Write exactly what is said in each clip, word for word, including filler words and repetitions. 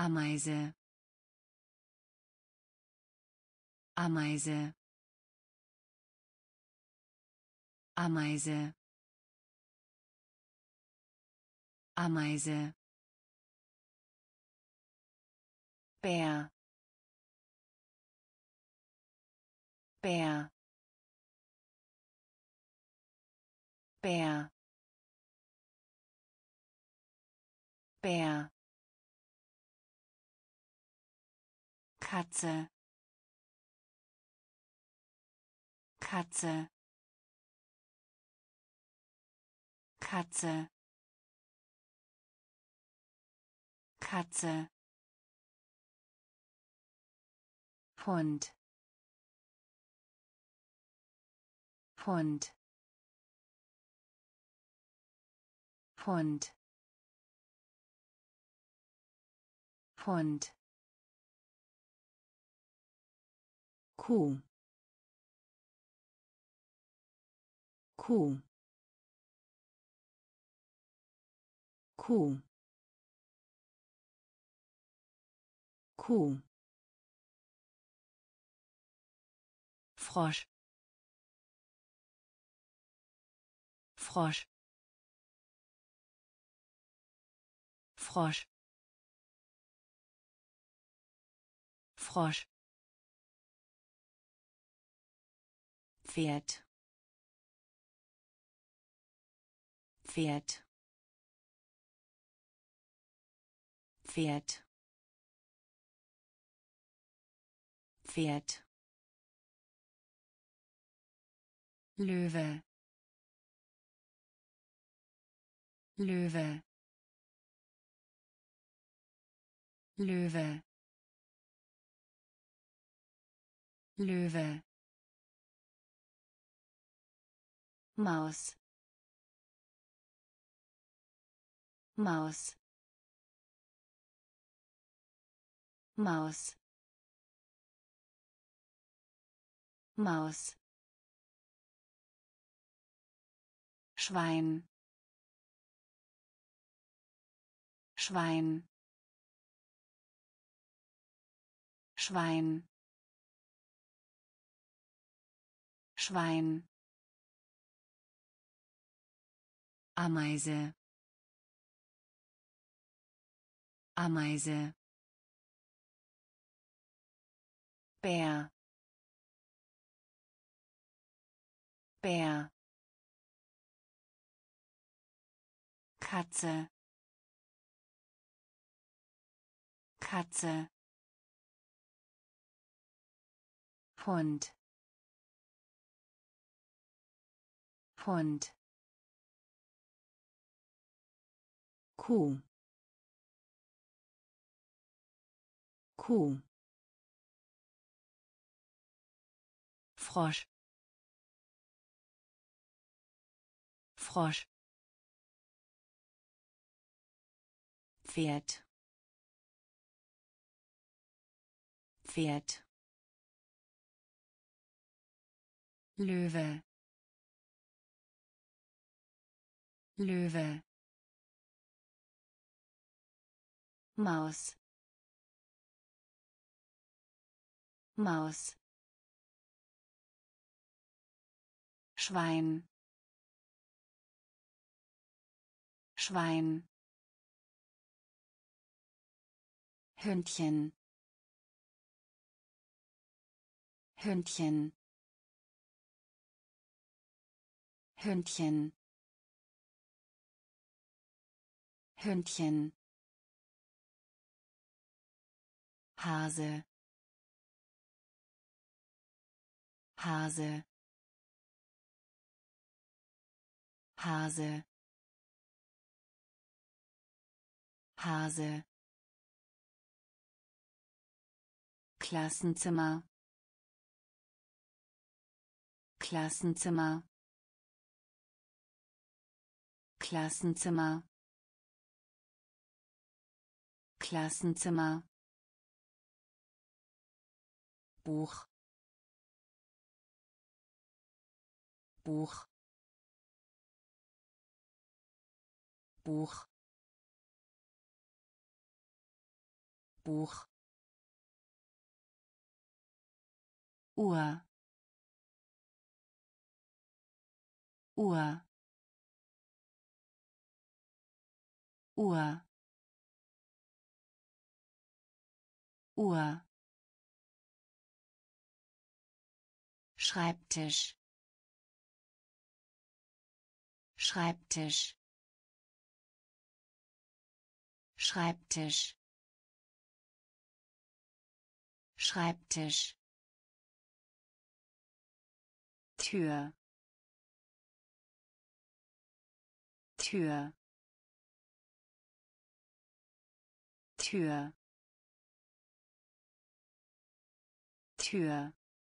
Ameise, Ameise, Ameise, Ameise, Bär, Bär, Bär, Bär, Katze, Katze, Katze, Katze, Hund, Hund, Hund, Hund, Kuh, Kuh, Kuh, Kuh, Frosch, Frosch, Frosch, Frosch, Pferd, Pferd, Pferd, Pferd, Löwe, Löwe, Löwe, Löwe, Maus, Maus, Maus, Maus, Schwein, Schwein, Schwein, Schwein, Ameise, Ameise, Bär, Bär, Katze, Katze, Hund, Hund, Kuh, Kuh, Frosch, Frosch, Pferd, Pferd, Löwe, Löwe, Maus, Maus, Schwein, Schwein, Hündchen, Hündchen, Hündchen, Hündchen, Hase, Hase, Hase, Hase, Klassenzimmer, Klassenzimmer, Klassenzimmer, Klassenzimmer, Buch, Buch, Buch, Buch Uhr Uhr Uhr Uhr Schreibtisch Schreibtisch Schreibtisch Schreibtisch Tür Tür Tür Tür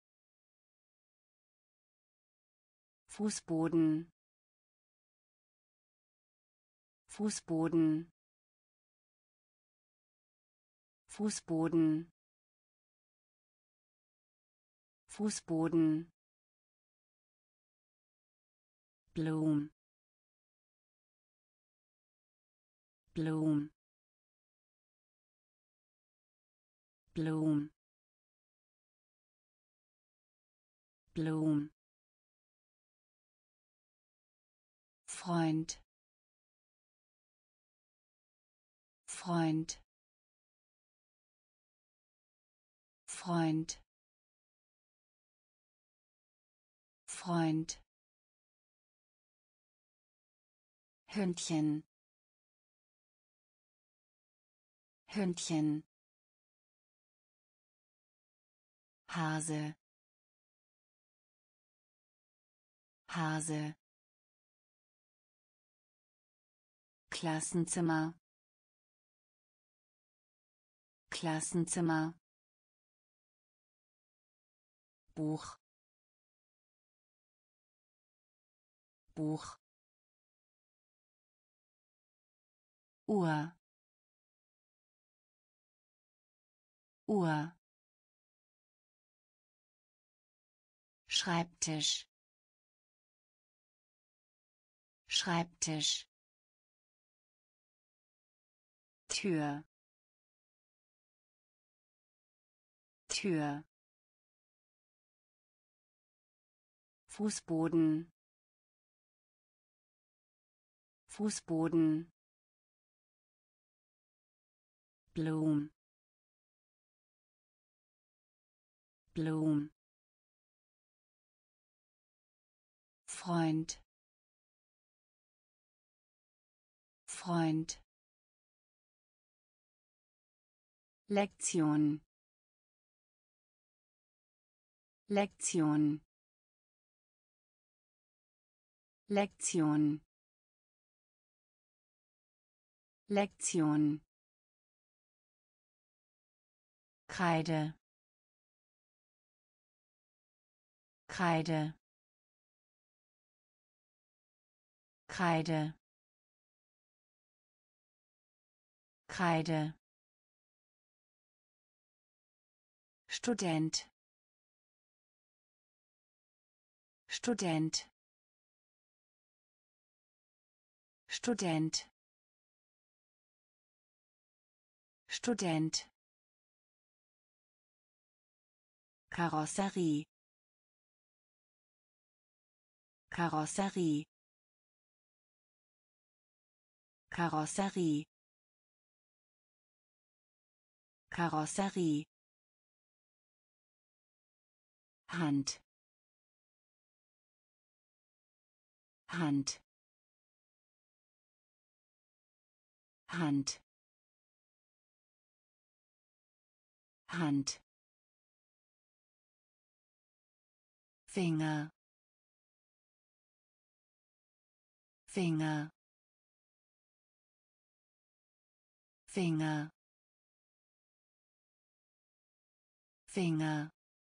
Fußboden Fußboden Fußboden Fußboden Bloom Bloom Bloom Bloom Freund Freund Freund Freund Hündchen Hündchen Hase Hase Klassenzimmer Klassenzimmer Buch Buch Uhr Uhr Schreibtisch Schreibtisch Tür Tür Fußboden Fußboden Bloom Bloom Freund Freund Lektion Lektion Lektion Lektion Kreide Kreide Kreide Kreide Student Student Student Student Karosserie Karosserie Karosserie Karosserie Hand Hand Hand Hand Finger Finger Finger Finger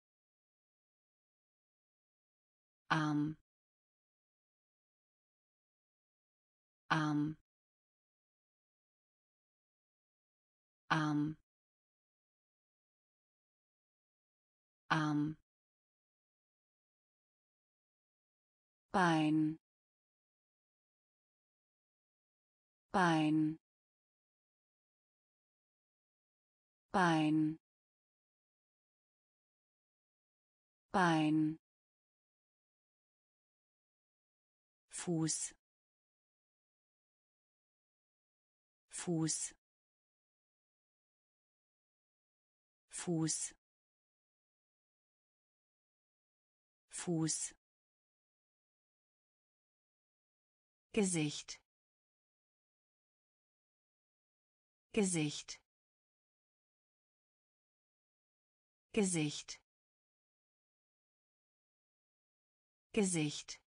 Arm Arm Arm Arm Bein Bein Bein, Bein, Fuß, Fuß, Fuß, Fuß, Gesicht, Gesicht, Gesicht, Gesicht,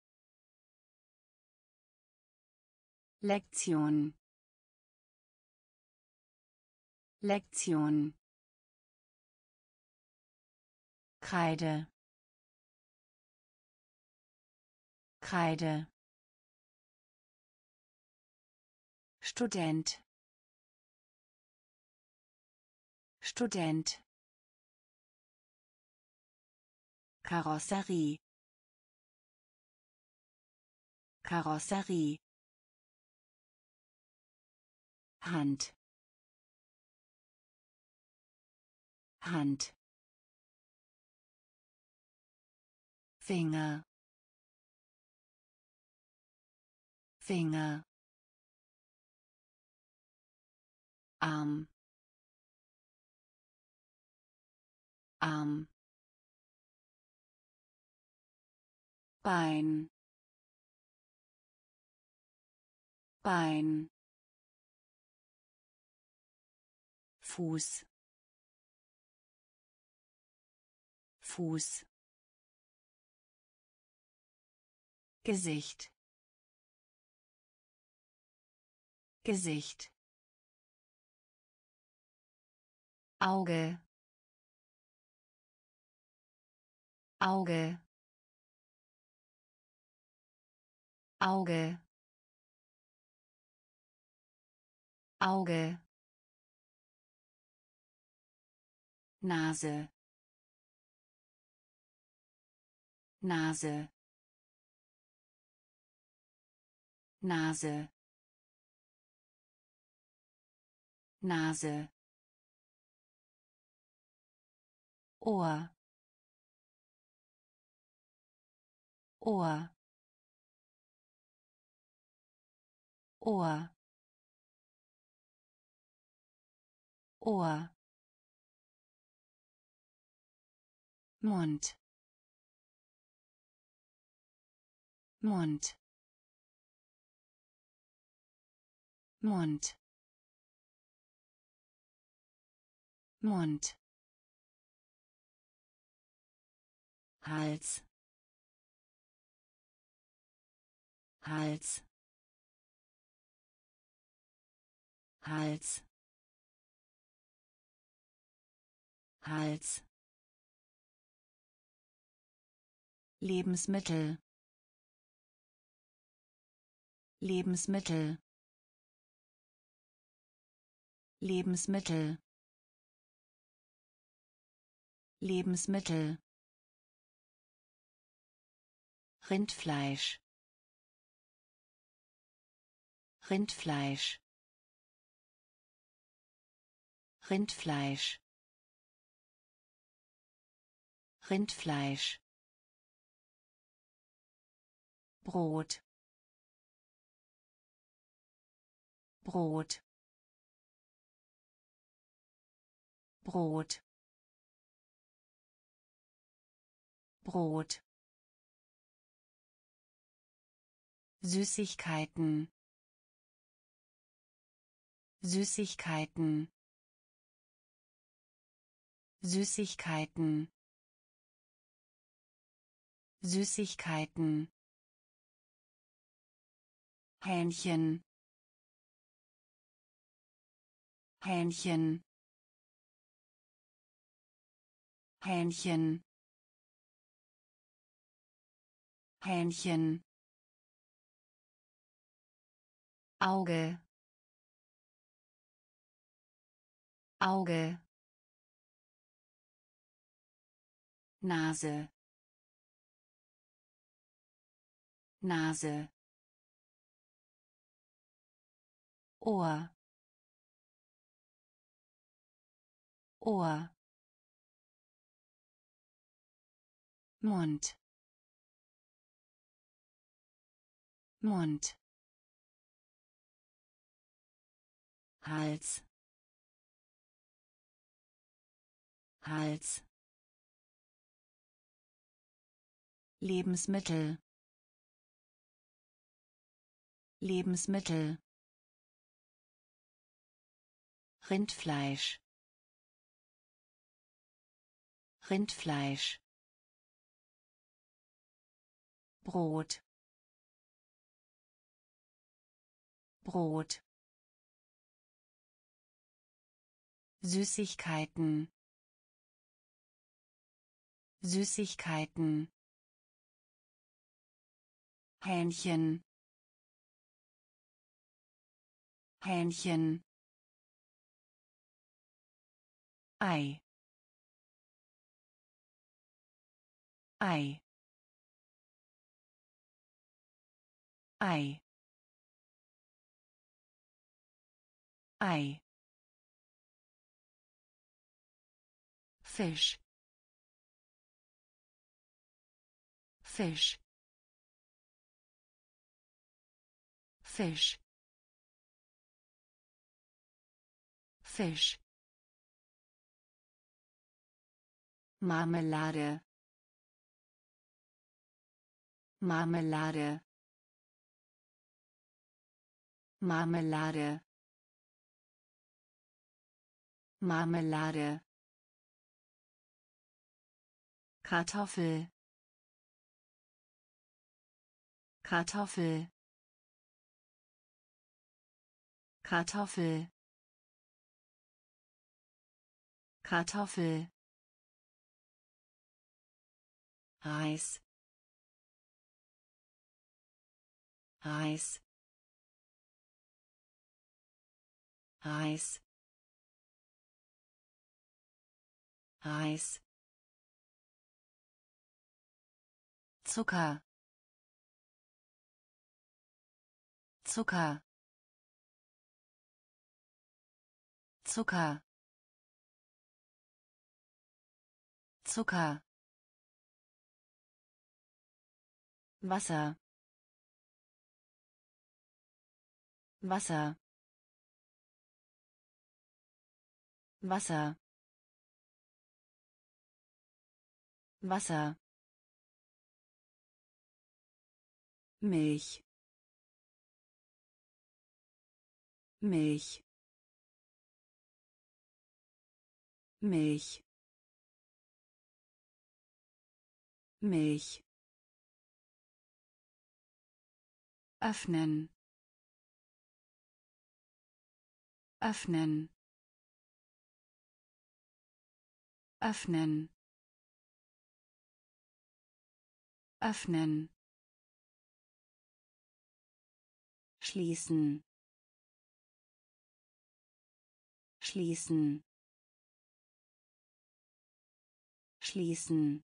Lektion, Lektion, Kreide, Kreide, Student, Student, Karosserie, Karosserie, Hand, Hand, Finger, Finger, Arm, Arm, Bein, Bein, Fuß, Fuß, Gesicht, Gesicht, Auge, Auge, Auge, Auge, Nase, Nase, Nase, Nase, Ohr, Ohr, Ohr, Ohr, Mund, Mund, Mund, Mund, Hals, Hals, Hals, Hals, Lebensmittel, Lebensmittel, Lebensmittel, Lebensmittel, Rindfleisch, Rindfleisch, Rindfleisch, Rindfleisch, Brot, Brot, Brot, Brot, Süßigkeiten, Süßigkeiten, Süßigkeiten, Süßigkeiten, Hähnchen, Hähnchen, Hähnchen, Hähnchen, Auge, Auge, Nase, Nase, Ohr, Ohr, Mund, Mund, Hals, Hals, Lebensmittel, Lebensmittel, Rindfleisch, Rindfleisch, Brot, Brot, Süßigkeiten, Süßigkeiten, Hähnchen, Hähnchen, Ei, Ei, Ei, Ei, Fisch, Fisch, Fisch, Fisch, Marmelade, Marmelade, Marmelade, Marmelade, Kartoffel, Kartoffel, Kartoffel, Kartoffel, Reis, Reis, Reis, Reis, Zucker, Zucker, Zucker, Zucker, Wasser, Wasser, Wasser, Wasser, Milch, Milch, Milch, Milch, öffnen, öffnen, öffnen, öffnen, schließen, schließen, schließen,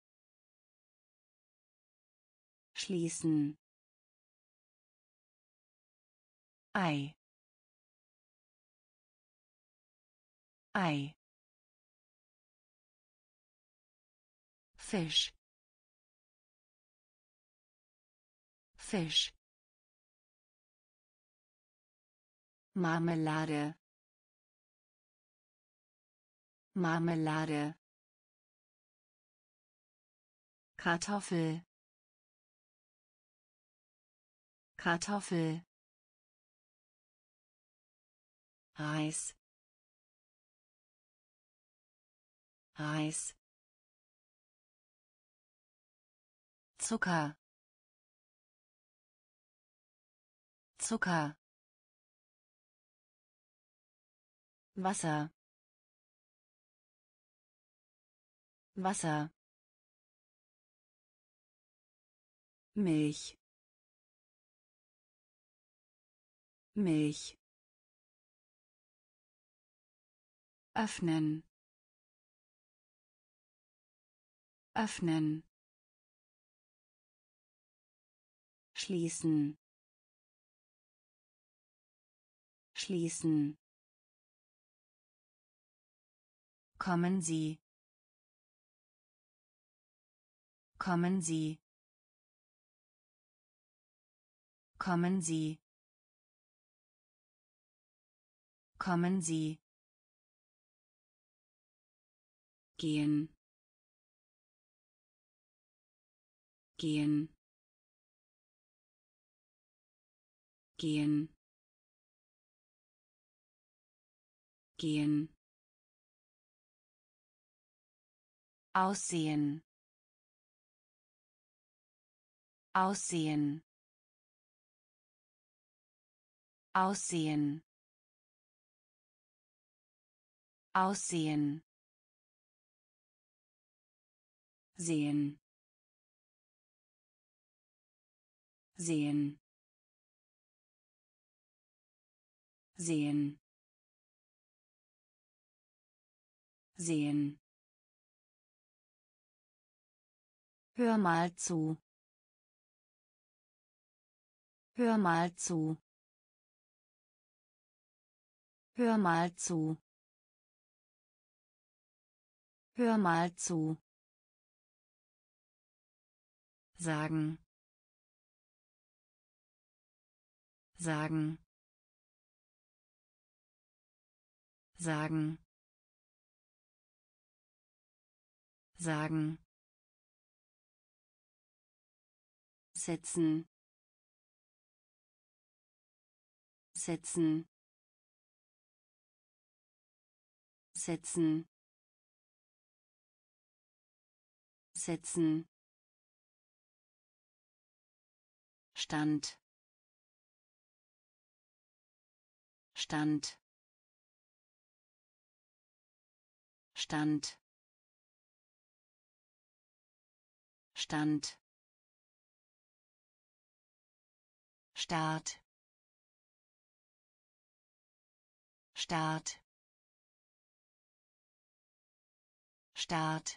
schließen, Ei, Ei, Fisch, Fisch, Marmelade, Marmelade, Kartoffel, Kartoffel, Reis, Reis, Zucker, Zucker, Wasser, Wasser, Milch, Milch, öffnen, öffnen, schließen, schließen, Kommen Sie. Kommen Sie. Kommen Sie. Kommen Sie. Gehen. Gehen. Gehen. Gehen. Aussehen. Aussehen. Aussehen. Aussehen. Sehen. Sehen. Sehen. Sehen. Hör mal zu. Hör mal zu. Hör mal zu. Hör mal zu. Sagen. Sagen. Sagen. Sagen. Setzen. Setzen. Setzen. Setzen. Stand. Stand. Stand. Stand. Start. Start. Start.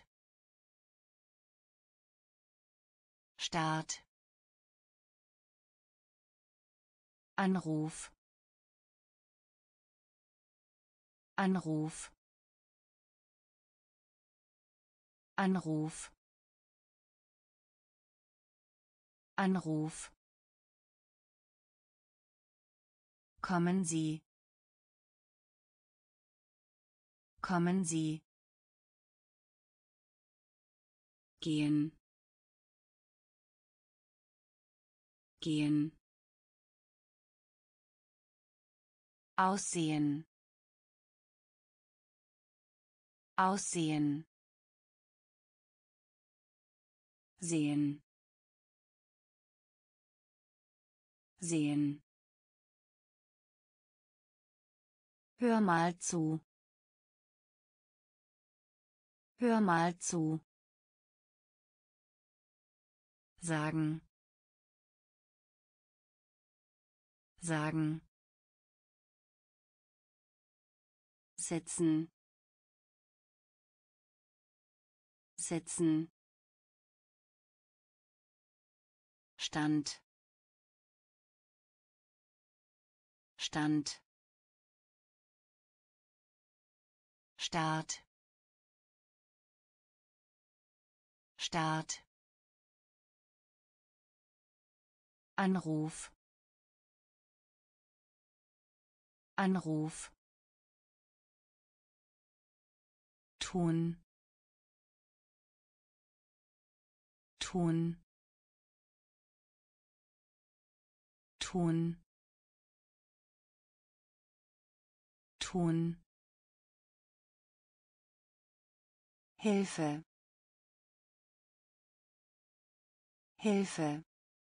Start. Anruf. Anruf. Anruf. Anruf. Kommen Sie. Kommen Sie. Gehen. Gehen. Aussehen. Aussehen. Sehen. Sehen. Hör mal zu. Hör mal zu. Sagen. Sagen. Setzen. Setzen. Stand. Stand. Start. Start. Anruf. Anruf. Tun. Tun. Tun. Tun. Hilfe. Hilfe.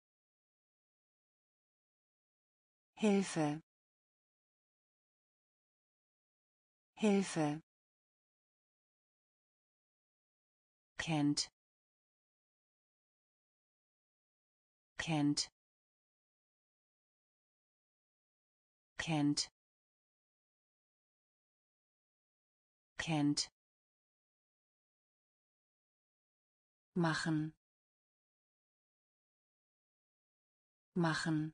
Hilfe. Hilfe. Kennt. Kennt. Kennt. Kennt. Machen. Machen.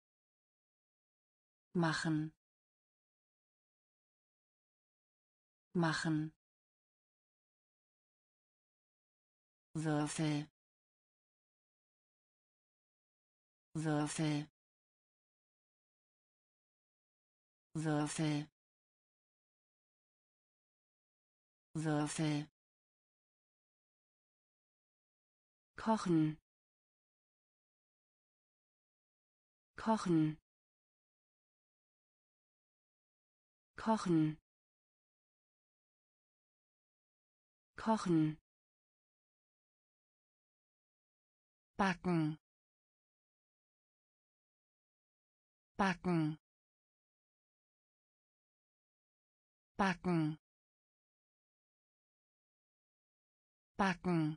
Machen. machen, Würfel, Würfel, Würfel, Würfel, kochen, kochen, kochen, kochen, backen, backen, backen, backen,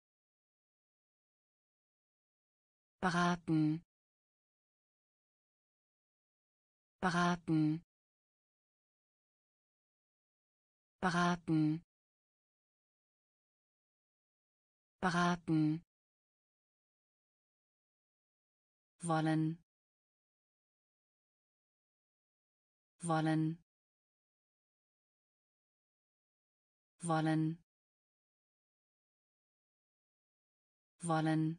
braten, braten, braten, braten, wollen, wollen, wollen, wollen,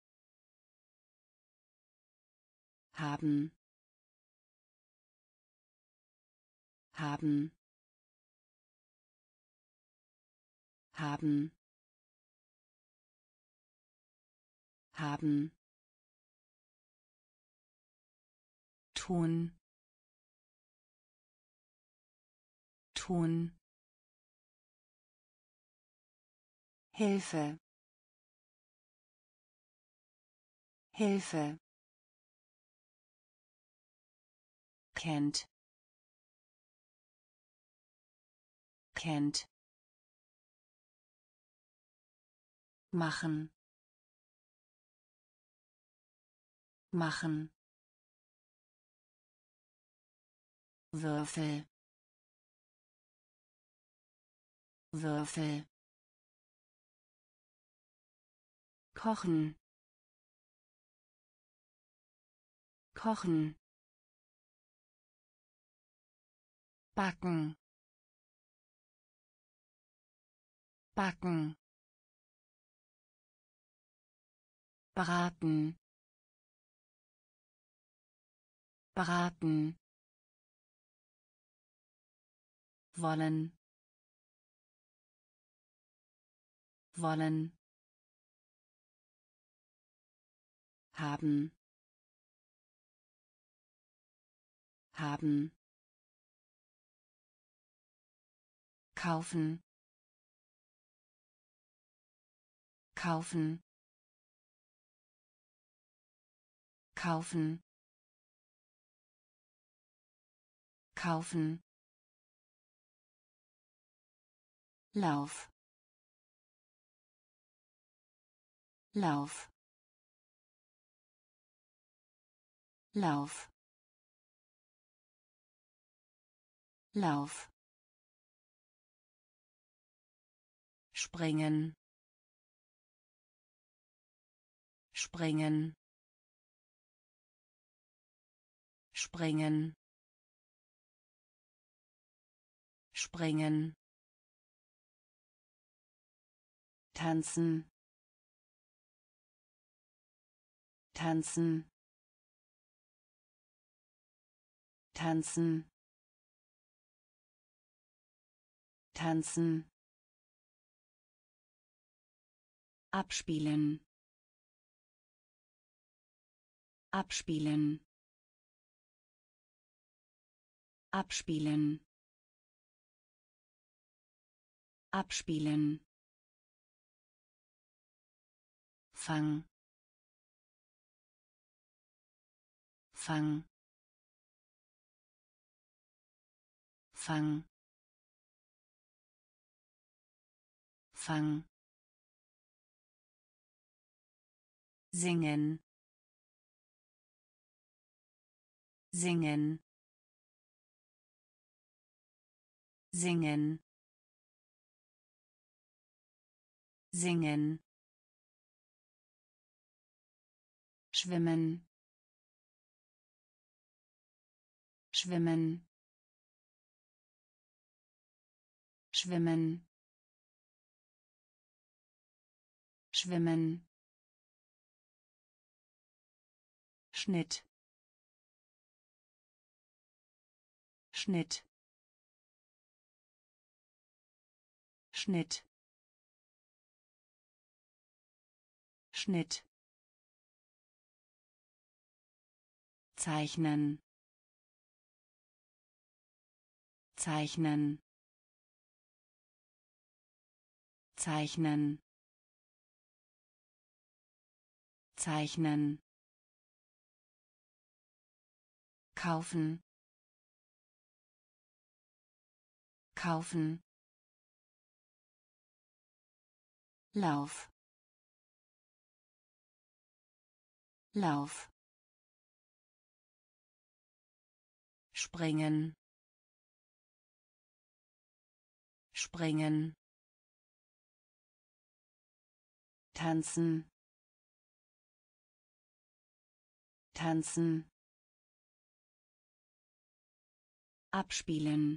haben, haben, haben, haben, tun, tun, Hilfe, Hilfe, kennt, kennt, machen, machen, Würfel, Würfel, kochen, kochen, backen, backen, braten, braten, wollen, wollen, haben, haben, kaufen, kaufen, kaufen, kaufen, Lauf, Lauf, Lauf, Lauf, springen, springen, springen, springen, tanzen, tanzen, tanzen, tanzen, abspielen, abspielen, abspielen, abspielen, fang, fang, fang, fang, singen, singen, singen, singen, schwimmen, schwimmen, schwimmen, schwimmen, Schnitt, Schnitt, Schnitt, Schnitt, zeichnen, zeichnen, zeichnen, zeichnen, kaufen, kaufen, Lauf, Lauf, springen, springen, tanzen, tanzen, abspielen,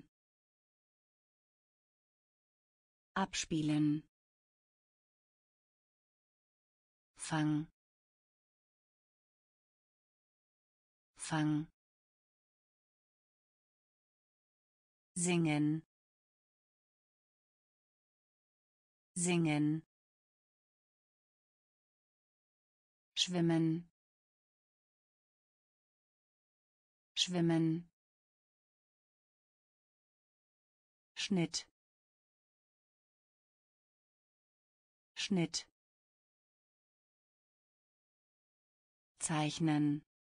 abspielen, Fang, Fang, singen, singen, schwimmen, schwimmen, Schnitt, Schnitt, zeichnen,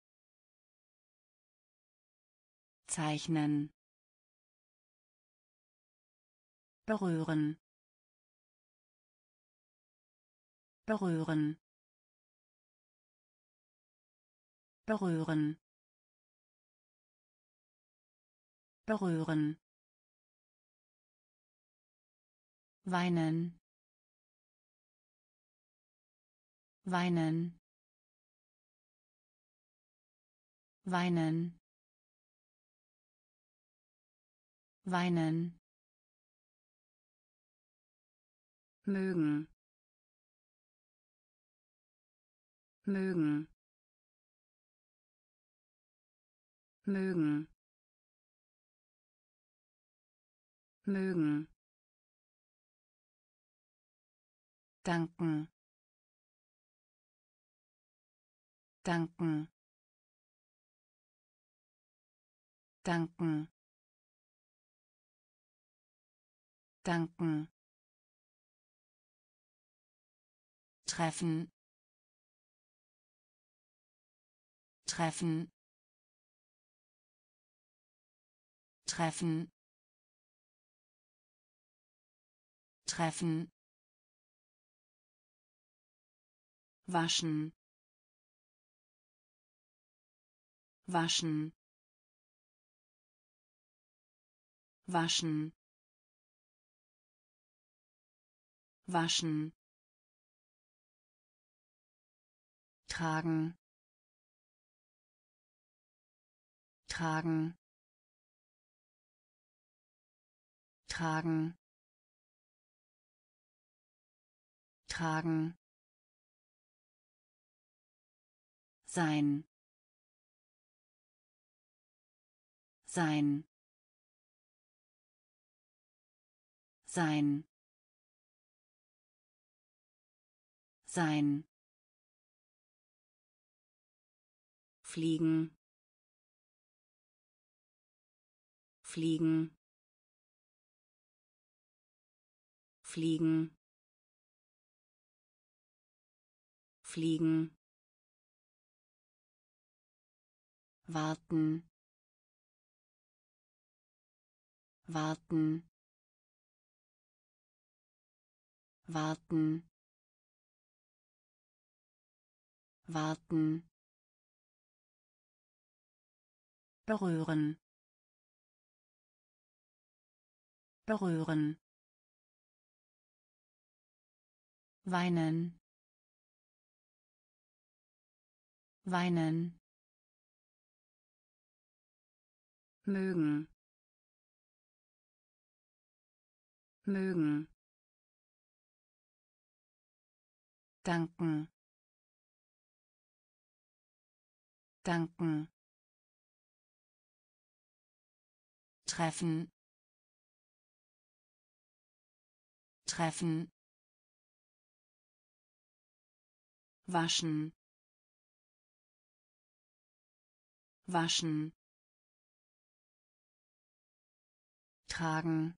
zeichnen, berühren, berühren, berühren, berühren, weinen, weinen, weinen, weinen, mögen, mögen, mögen, mögen, danken, danken, danken, danken, treffen, treffen, treffen, treffen, waschen, waschen, waschen, waschen, tragen, tragen, tragen, tragen, sein, sein, sein, sein, fliegen, fliegen, fliegen, fliegen, warten, warten, warten, warten, berühren, berühren, weinen, weinen, mögen, mögen, danken, danken, treffen, treffen, waschen, waschen, tragen,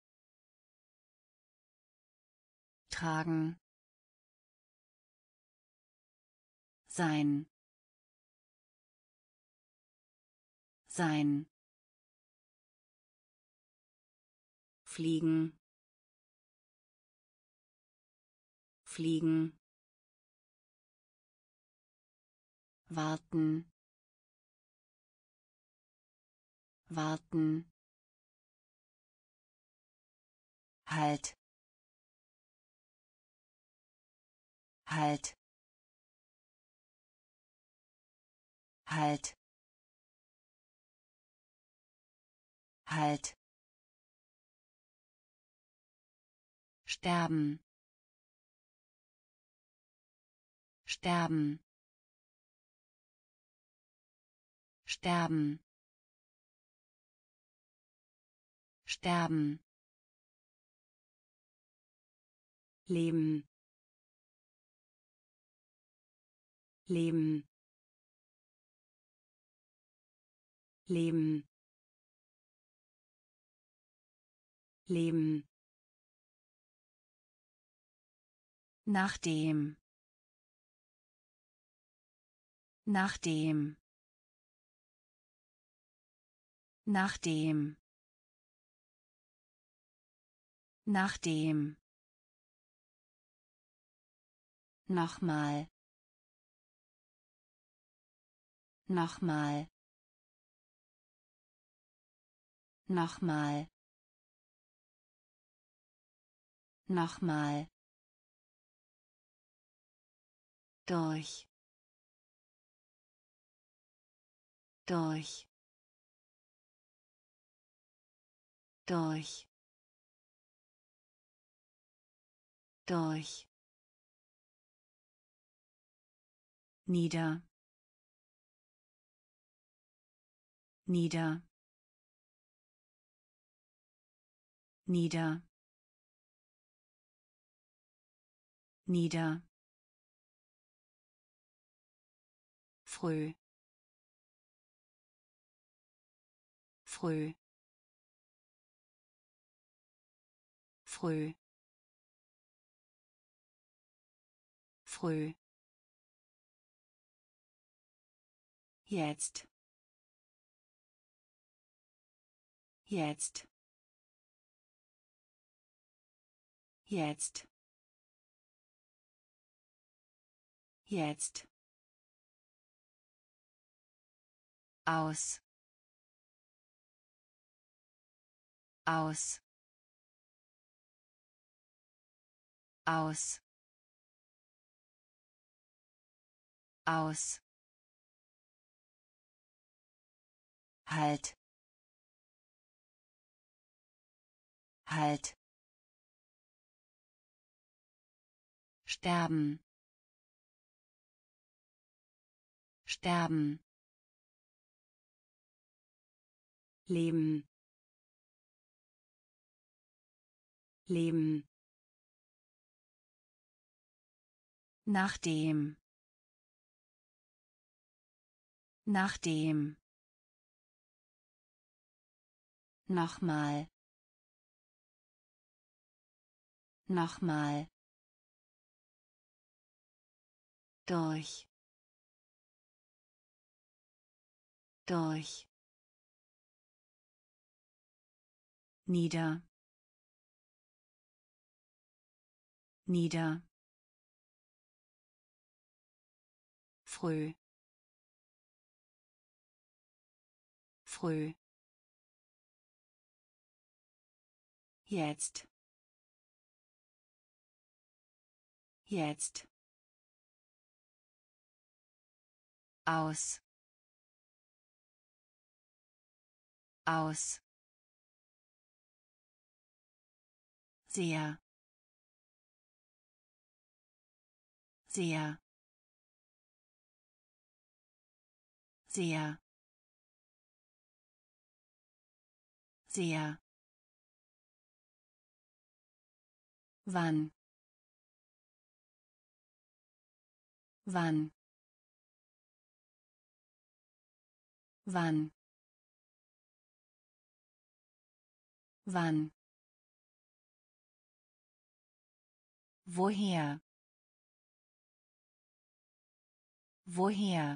tragen, sein, sein, fliegen, fliegen, warten, warten, halt, halt, halt, halt, sterben, sterben, sterben, sterben, leben, leben, leben, leben, nachdem, nachdem, nachdem, nachdem, nochmal, nochmal, nochmal, nochmal, durch, durch, durch, durch, nieder, nieder, nieder, nieder, früh, früh, früh, früh, jetzt, jetzt, jetzt, jetzt, aus, aus, aus, aus, halt, halt, sterben, sterben, leben, leben, nachdem, nachdem, nochmal, nochmal, durch, durch, nieder, nieder, früh, früh, jetzt, jetzt, aus, aus, sehr sehr sehr sehr wann wann wann wann woher woher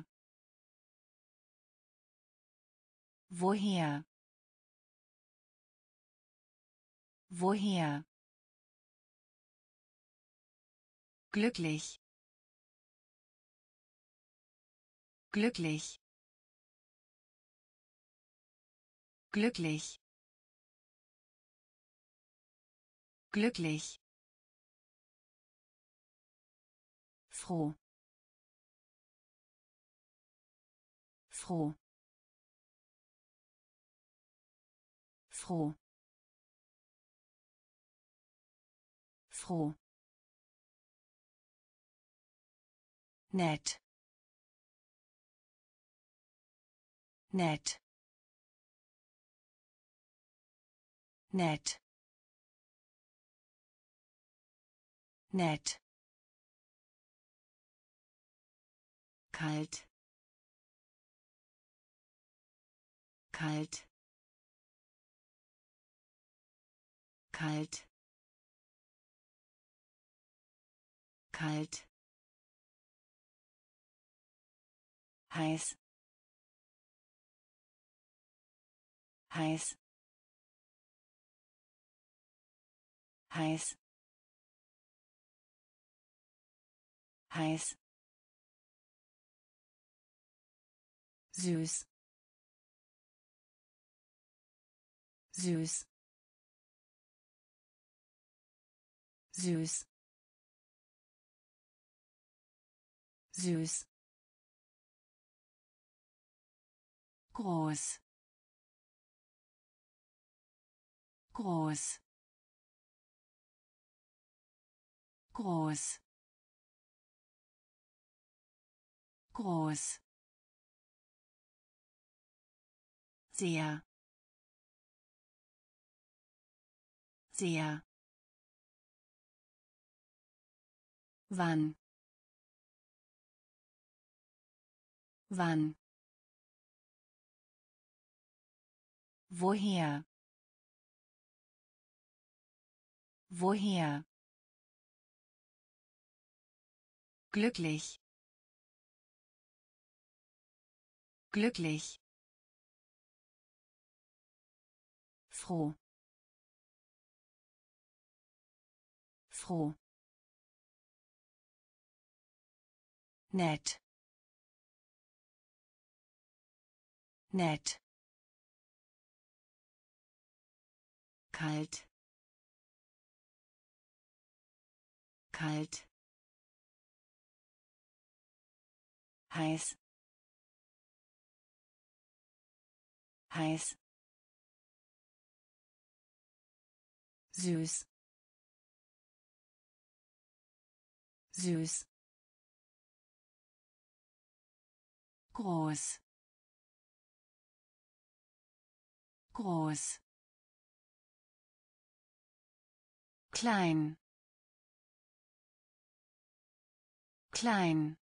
woher woher glücklich glücklich glücklich glücklich froh froh froh froh nett nett nett nett kalt kalt kalt kalt heiß heiß heiß heiß süß süß süß süß groß groß groß groß sehr sehr wann wann woher woher glücklich glücklich froh froh nett nett kalt kalt heiß heiß süß süß groß groß klein klein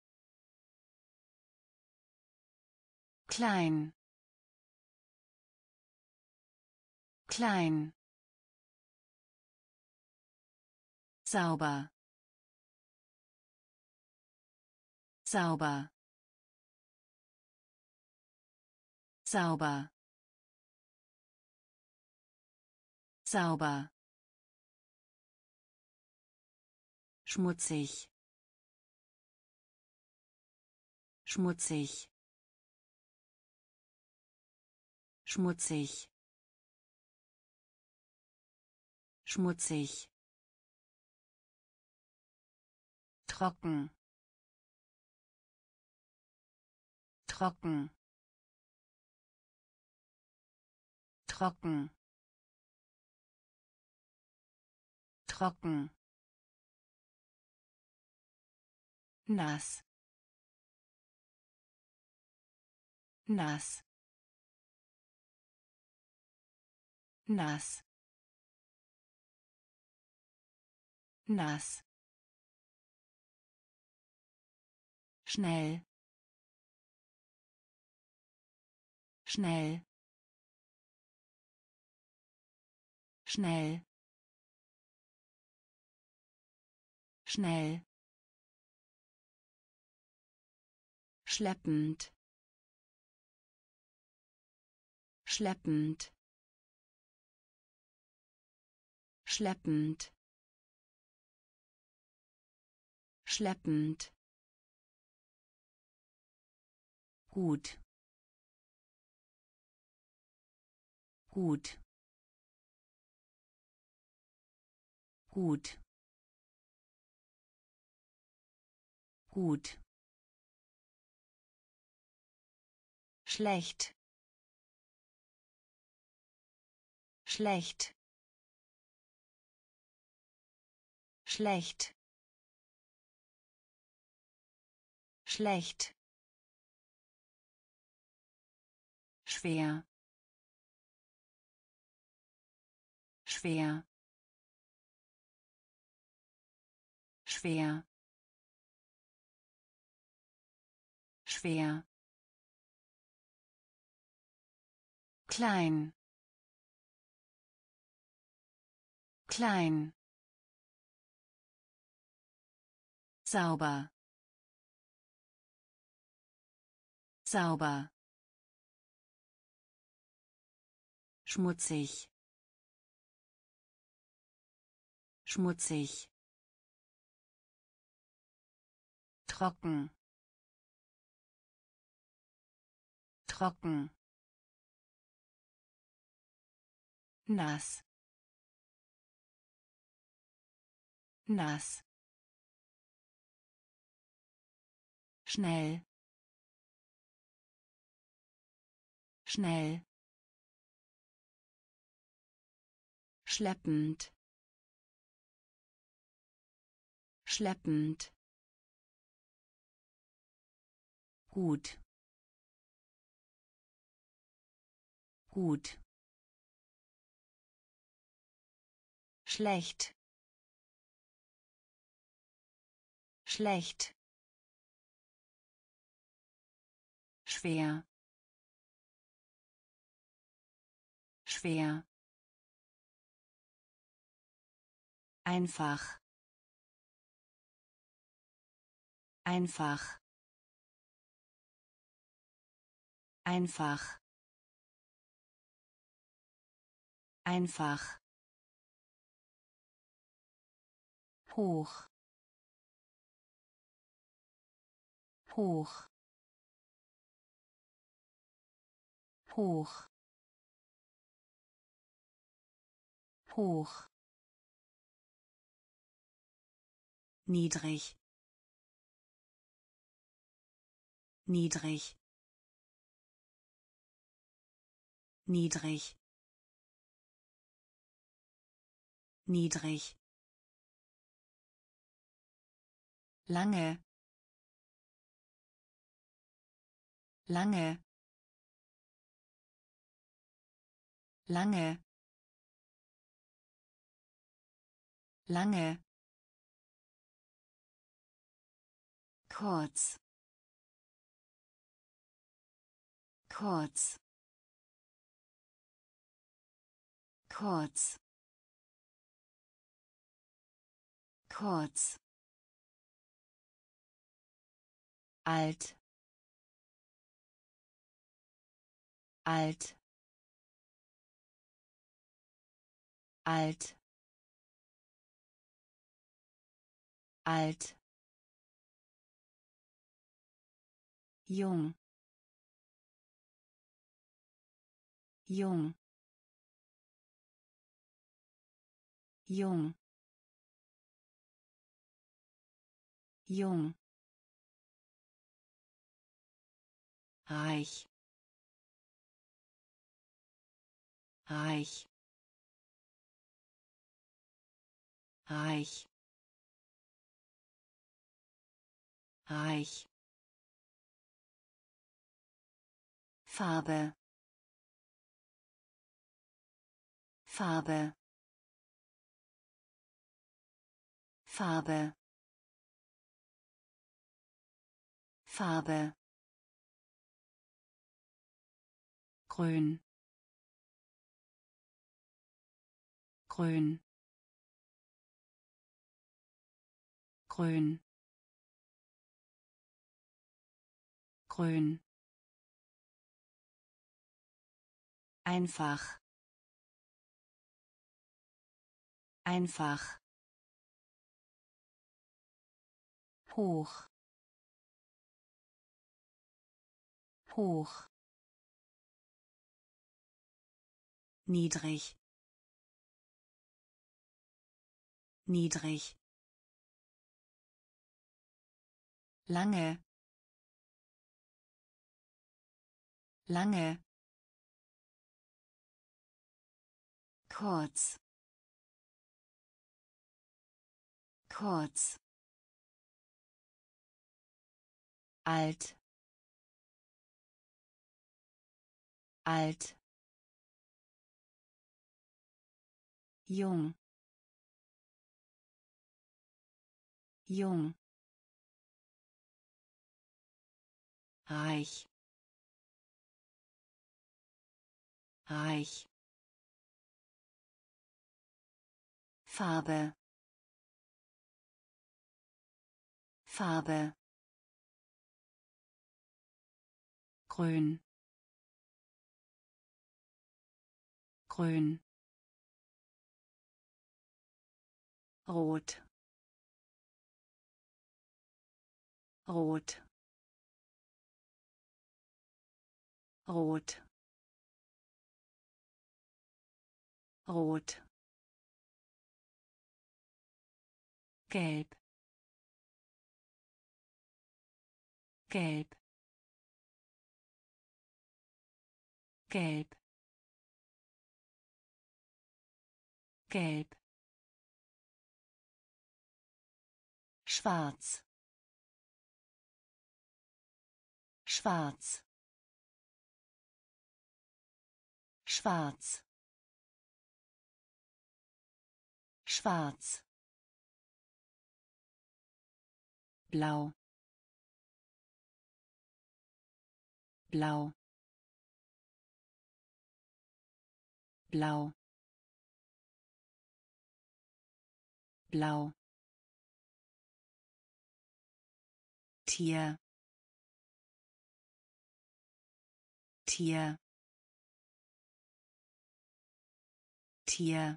klein klein sauber sauber sauber sauber schmutzig schmutzig schmutzig schmutzig trocken trocken trocken trocken, nass, nass, nass, nass, schnell, schnell, schnell, schnell, schleppend, schleppend, schleppend, schleppend, gut, gut, gut, gut, schlecht, schlecht, schlecht, schlecht, schwer, schwer, schwer, schwer, klein, klein, sauber, sauber, schmutzig, schmutzig, trocken, trocken, nass, nass, schnell, schnell, schleppend, schleppend, gut, gut, schlecht, schlecht, schwer, schwer, einfach, einfach, einfach, einfach, hoch, hoch, hoch, hoch, niedrig, niedrig, niedrig, niedrig, lange, lange, lange, lange, kurz, kurz, kurz, kurz, alt, alt, alt, alt, jung, jung, jung, jung, reich, reich, reich, reich, Farbe, Farbe, Farbe, Farbe, grün, grün, grün, grün, einfach, einfach, hoch, hoch, niedrig, niedrig, lange, lange, kurz, kurz, alt, alt, jung, jung, reich, reich, Farbe, Farbe, grün, grün, rot, rot, rot, rot, gelb, gelb, gelb, gelb, schwarz, schwarz, schwarz, schwarz, blau, blau, blau, blau, Tier, Tier, Tier,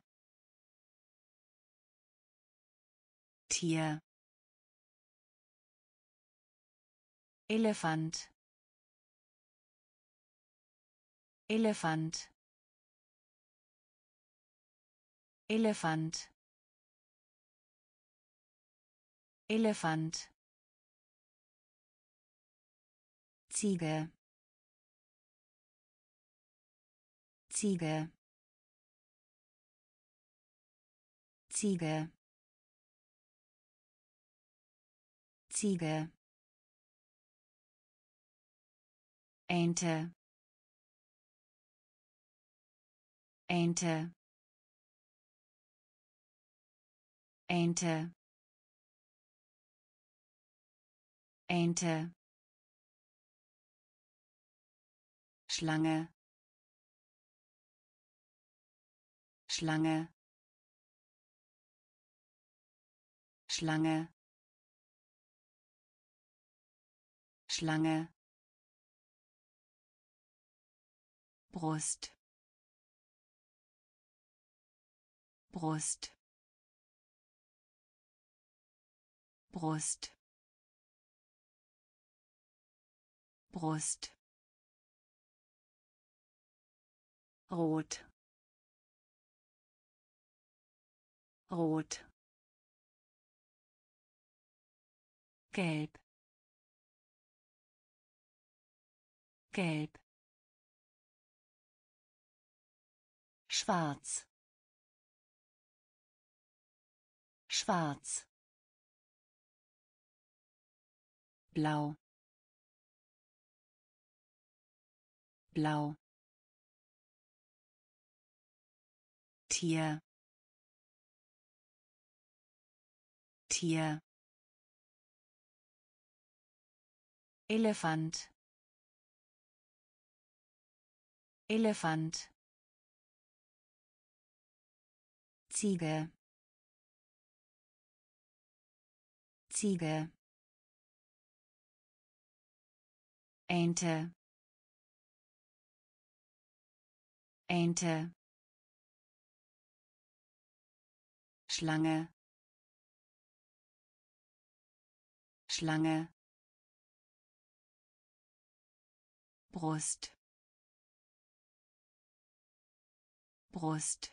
Tier, Elefant, Elefant, Elefant, Elefant, Ziege, Ziege, Ziege, Ziege, Ente, Ente, Ente, Ente, Schlange, Schlange, Schlange, Schlange, Brust, Brust, Brust, Brust, rot, rot, gelb, gelb, schwarz, schwarz, blau, blau, Tier, Tier, Elefant, Elefant, Ziege, Ziege, Ente, Ente, Schlange, Schlange, Brust, Brust,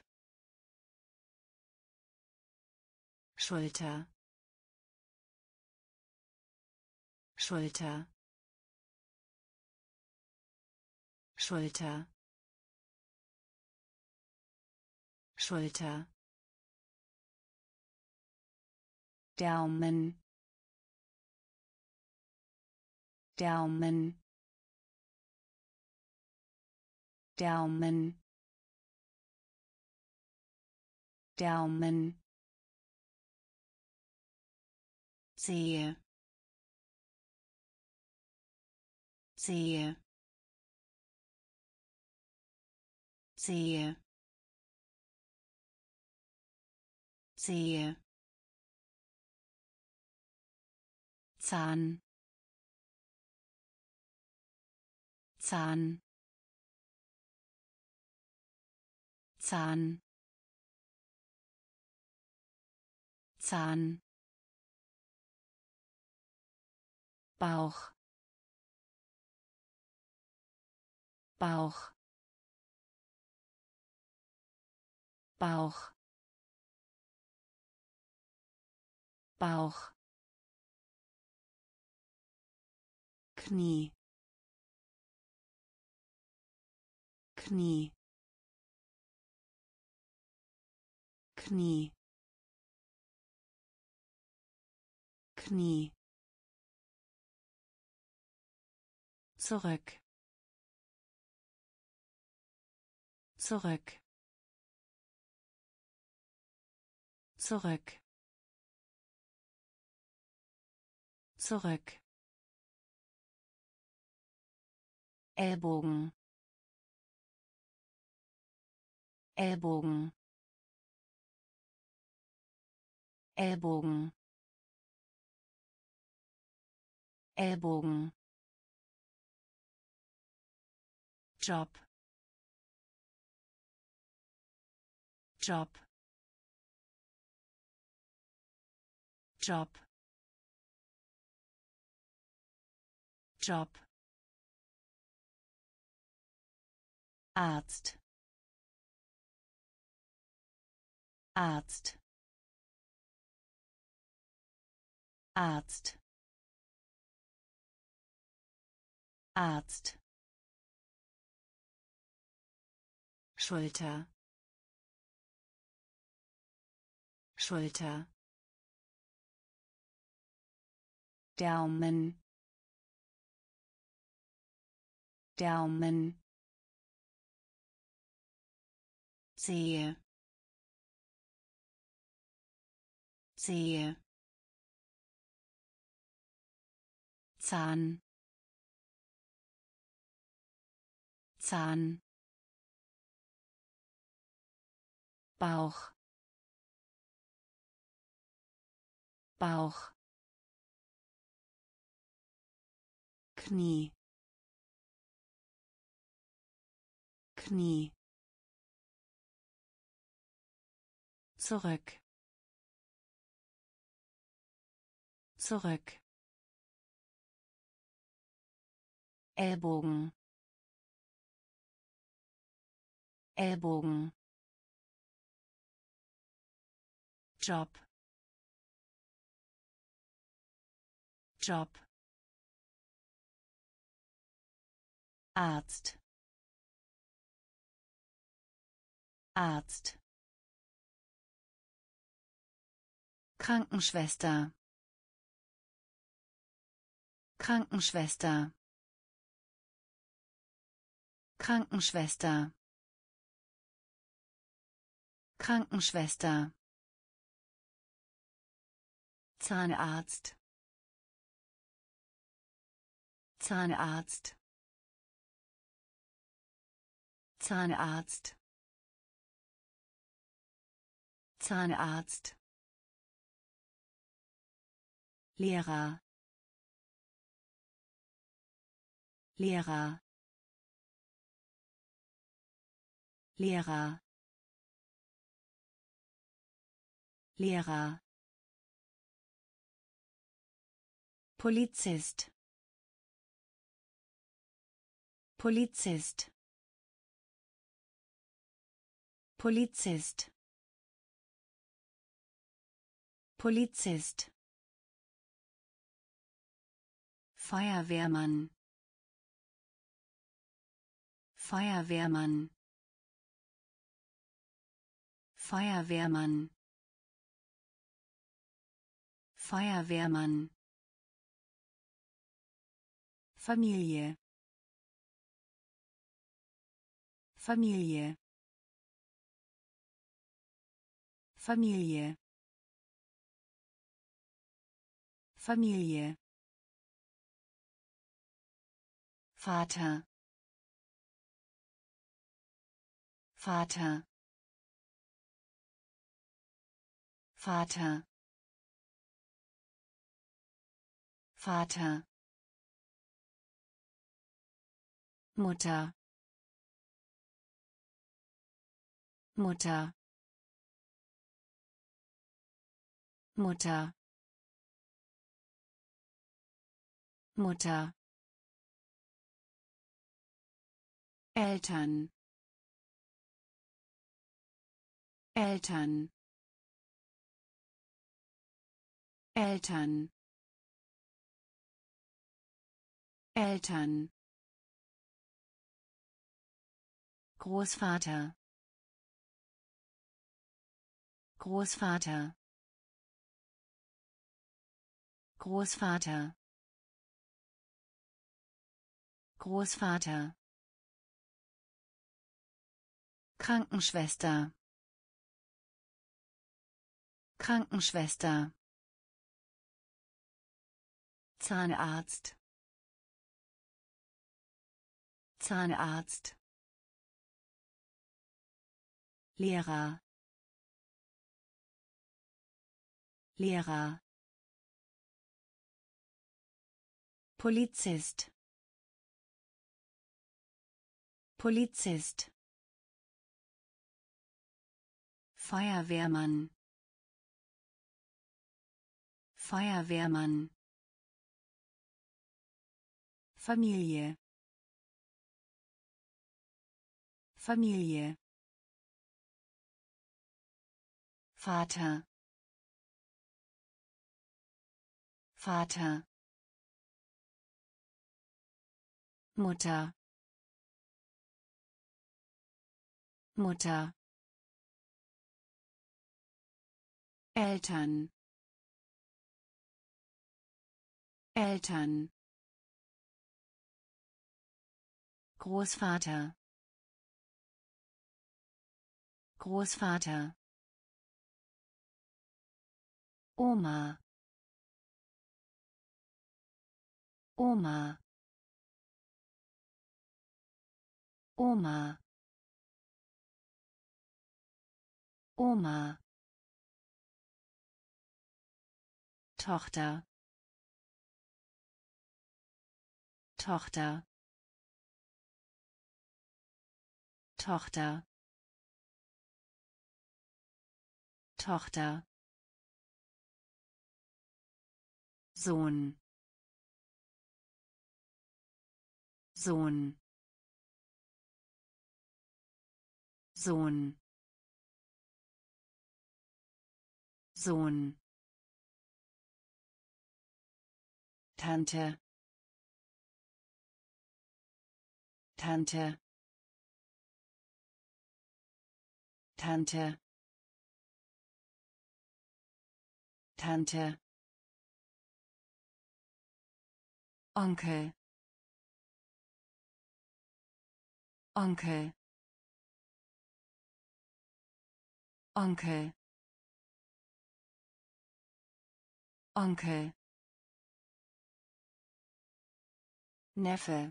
Schulter, Schulter, Schulter, Schulter, Daumen, Daumen, Daumen, Daumen, Zehe, Zehe, Zehe, Zehe, Zahn, Zahn, Zahn, Zahn, Bauch, Bauch, Bauch, Bauch, Knie, Knie, Knie, Knie, zurück, zurück, zurück, zurück, Ellbogen, Ellbogen, Ellbogen, Ellbogen, Job, Job, Job, Job, Arzt, Arzt, Arzt, Arzt, Schulter, Schulter, Daumen, Daumen, Zehe, Zehe, Zahn, Zahn, Bauch, Bauch, Knie, Knie, zurück, zurück, Ellbogen, Ellbogen, Job, Job, Arzt, Arzt, Krankenschwester Krankenschwester Krankenschwester Krankenschwester Zahnarzt Zahnarzt Zahnarzt Zahnarzt Lehrer Lehrer Lehrer Lehrer Polizist Polizist Polizist Polizist Feuerwehrmann Feuerwehrmann Feuerwehrmann Feuerwehrmann Familie Familie Familie Familie Vater Vater Vater Vater Mutter Mutter Mutter Mutter Eltern Eltern Eltern Eltern Großvater Großvater Großvater Großvater Krankenschwester Krankenschwester Zahnarzt Zahnarzt Lehrer Lehrer Polizist Polizist Feuerwehrmann Feuerwehrmann Familie Familie Vater Vater Mutter Mutter Eltern Eltern Großvater Großvater Oma Oma Oma Oma Tochter Tochter Tochter Tochter Sohn Sohn Sohn Sohn Tante Tante Tante Tante, Onkel, Onkel, Onkel, Onkel, Neffe,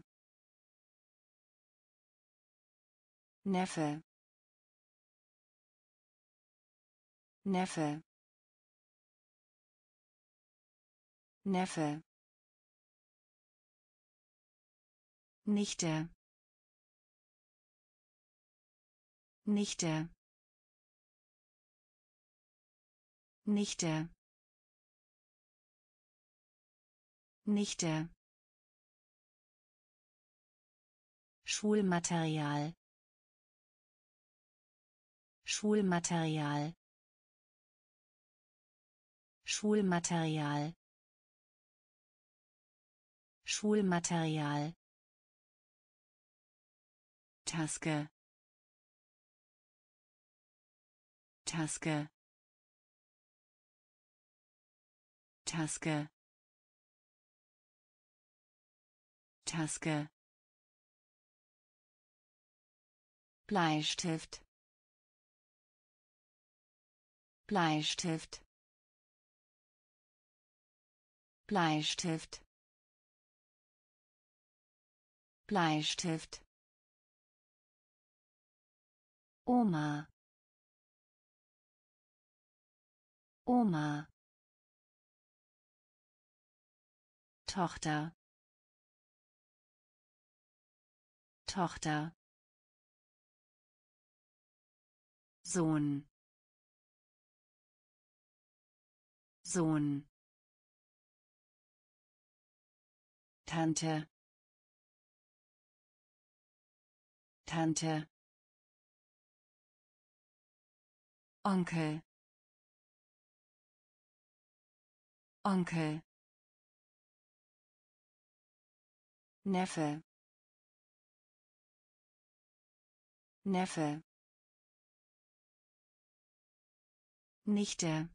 Neffe, Neffe, Neffe, Nichte, Nichte, Nichte, Nichte, Schulmaterial, Schulmaterial, Schulmaterial, Schulmaterial, Taske, Taske, Taske, Taske, Bleistift, Bleistift, Bleistift, Bleistift, Oma, Oma, Tochter, Tochter, Sohn, Sohn, Tante, Tante, Onkel, Onkel, Neffe, Neffe, Nichte,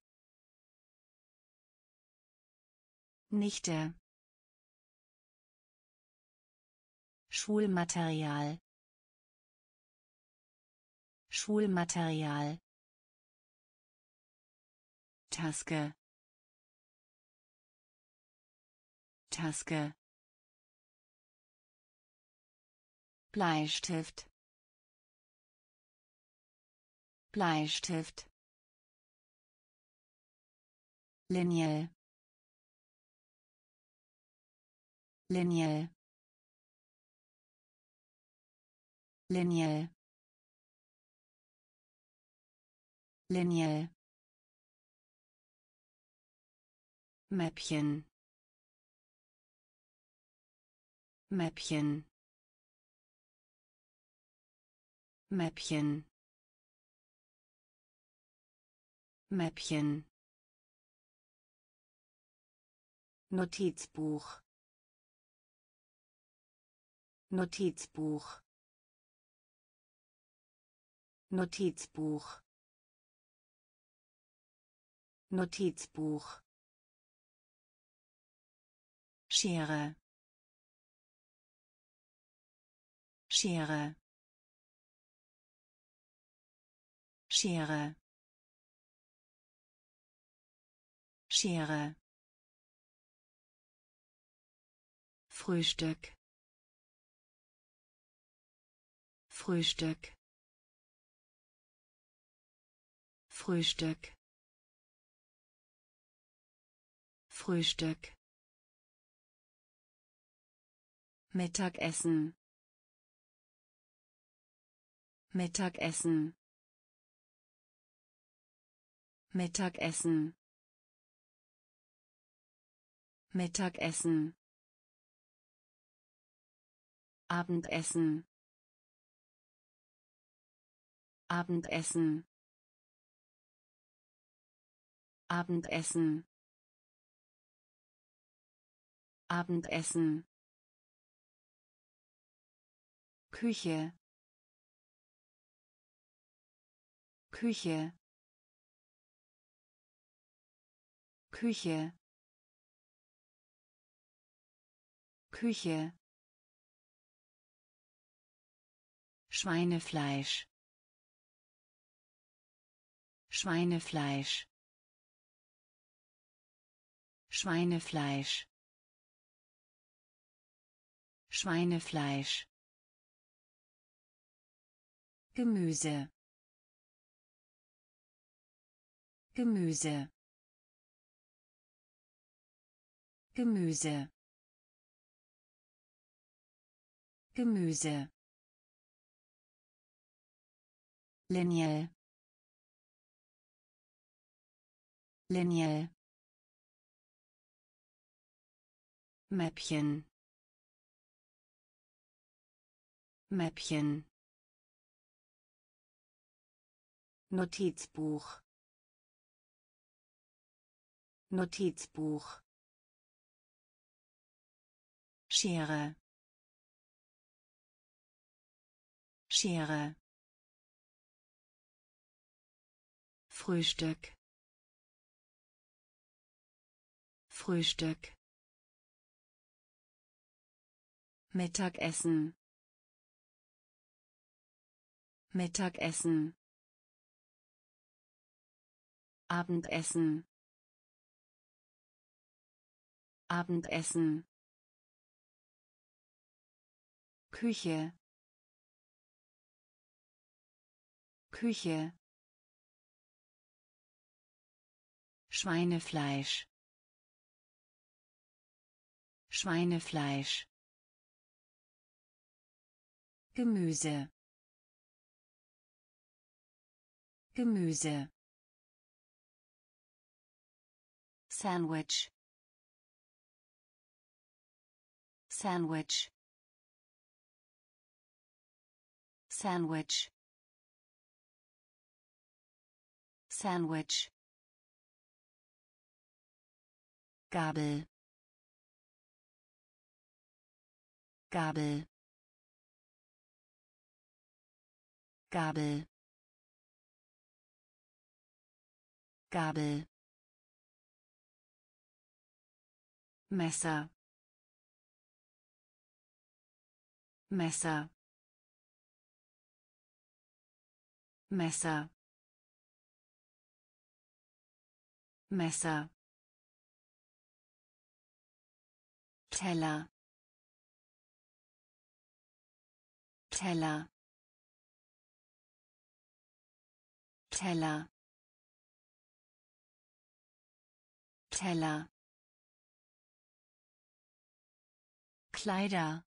Nichte, Schulmaterial, Schulmaterial, Taske, Taske, Bleistift, Bleistift, Linie, Linie, Linie, Linie, Mäppchen, Mäppchen, Mäppchen, Mäppchen, Notizbuch, Notizbuch, Notizbuch, Notizbuch, Schere, Schere, Schere, Schere, Frühstück, Frühstück, Frühstück, Frühstück, Mittagessen, Mittagessen, Mittagessen, Mittagessen, Abendessen, Abendessen, Abendessen, Abendessen, Küche, Küche, Küche, Küche, Schweinefleisch, Schweinefleisch, Schweinefleisch, Schweinefleisch, Gemüse, Gemüse, Gemüse, Gemüse, Linie, Linie, Mäppchen, Mäppchen, Notizbuch, Notizbuch, Schere, Schere, Frühstück, Frühstück, Mittagessen, Mittagessen, Abendessen, Abendessen, Küche, Küche, Schweinefleisch, Schweinefleisch, Gemüse, Gemüse, Sandwich, Sandwich, Sandwich, Sandwich, Gabel, Gabel, Gabel, Gabel, Messer, Messer, Messer, Messer, Teller, Teller, Teller, Teller, Kleider,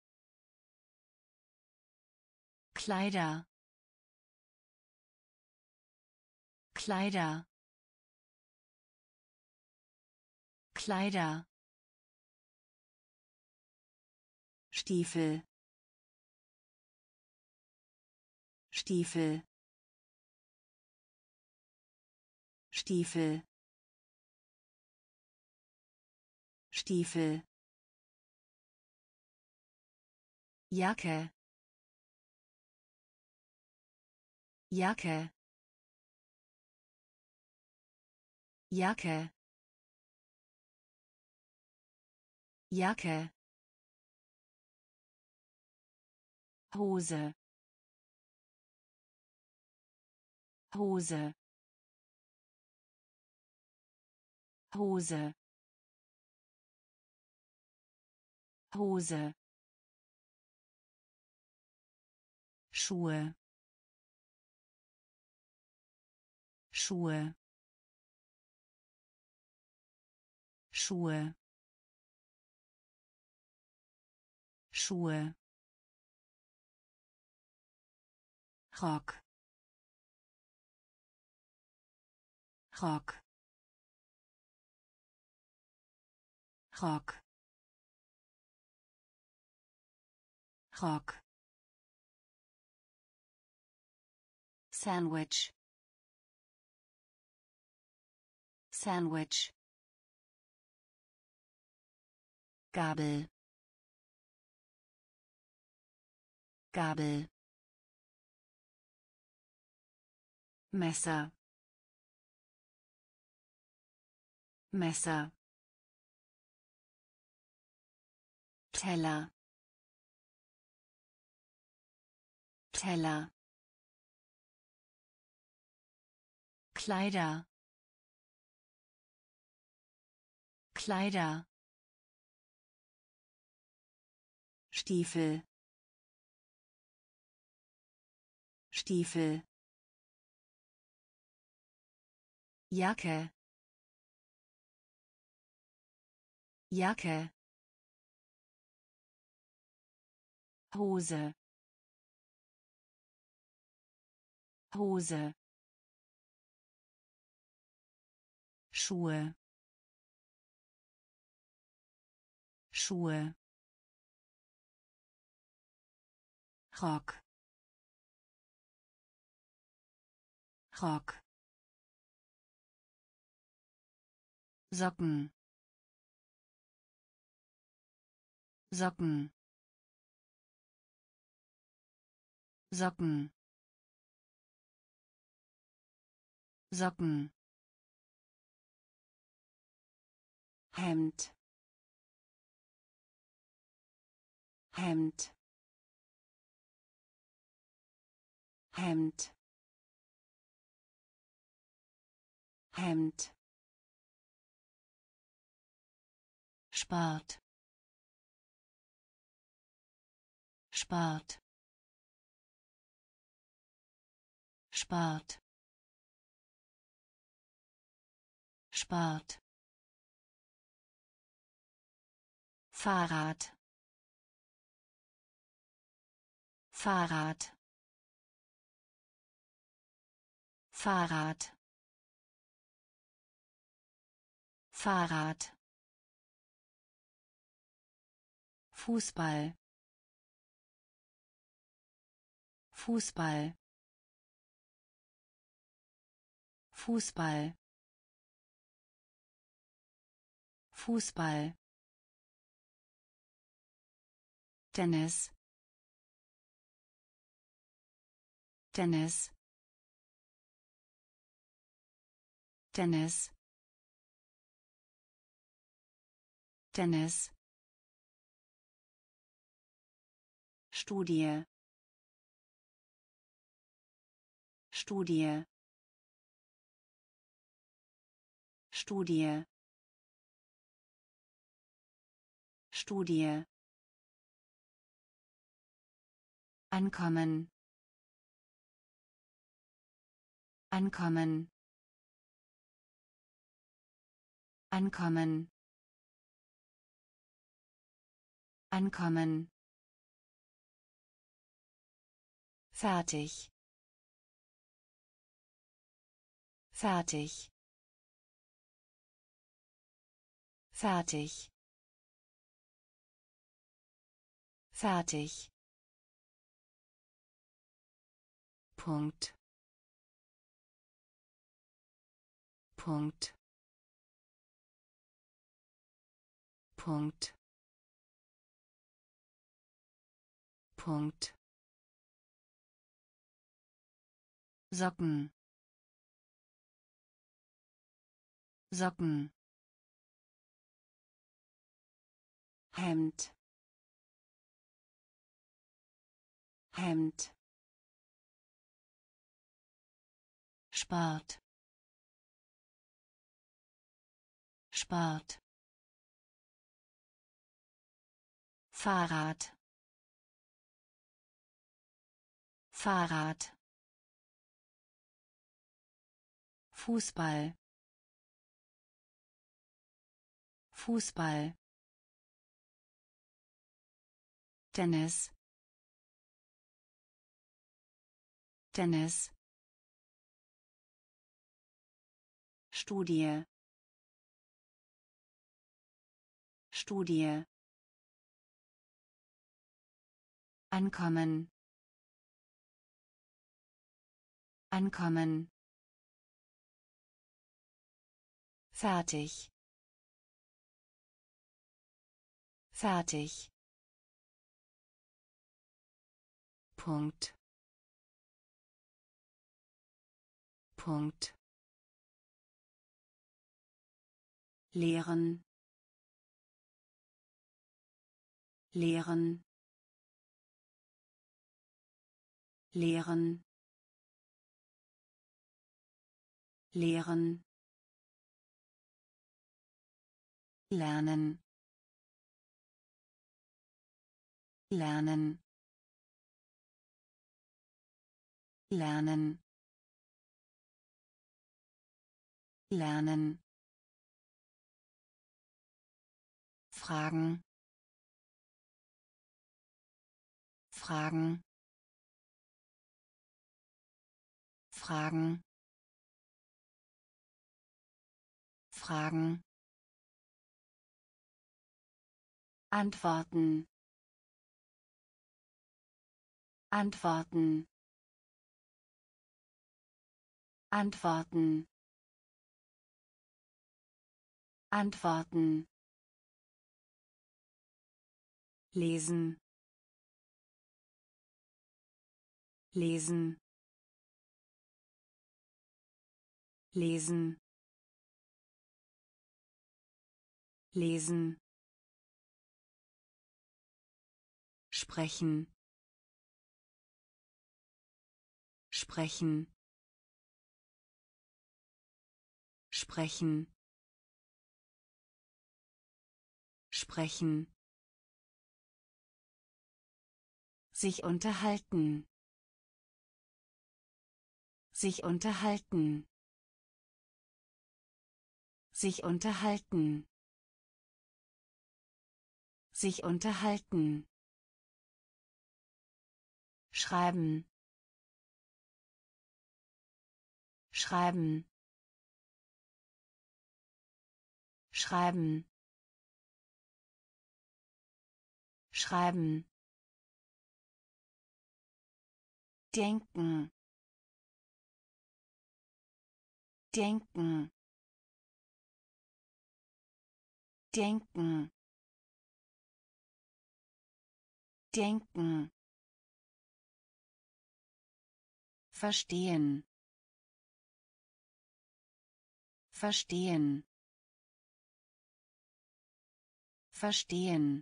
Kleider, Kleider, Kleider, Stiefel, Stiefel, Stiefel, Stiefel, Jacke, Jacke, Jacke, Jacke, Hose, Hose, Hose, Hose, Schuhe, Schuhe, Schuhe, Schuhe, Rock, Rock, Rock, Rock, Sandwich, Sandwich, Gabel, Gabel, Messer, Messer, Teller, Teller, Kleider, Kleider, Stiefel, Stiefel, Jacke, Jacke, Hose, Hose, Schuhe, Schuhe, Rock, Rock, Socken, Socken, Socken, Socken, Hemd, Hemd, Hemd, Hemd, Spart, Spart, Spart, Spart, Fahrrad, Fahrrad, Fahrrad, Fahrrad, Fußball, Fußball, Fußball, Fußball, Tennis, Tennis, Tennis, Tennis, Studie, Studie, Studie, Studie, Ankommen, Ankommen, Ankommen, Ankommen, fertig, fertig, fertig, fertig, Punkt, Punkt, Punkt, Punkt, Socken, Socken, Hemd, Hemd, Spart, Spart, Fahrrad, Fahrrad, Fußball, Fußball, Tennis, Tennis, Studie, Studie, Ankommen, Ankommen, fertig, fertig, Punkt, Punkt, lehren lehren lehren lehren lernen lernen lernen lernen Fragen Fragen Fragen Fragen Antworten Antworten Antworten Antworten lesen lesen lesen lesen sprechen sprechen sprechen sprechen sich unterhalten sich unterhalten sich unterhalten sich unterhalten schreiben schreiben schreiben schreiben denken denken denken denken verstehen verstehen verstehen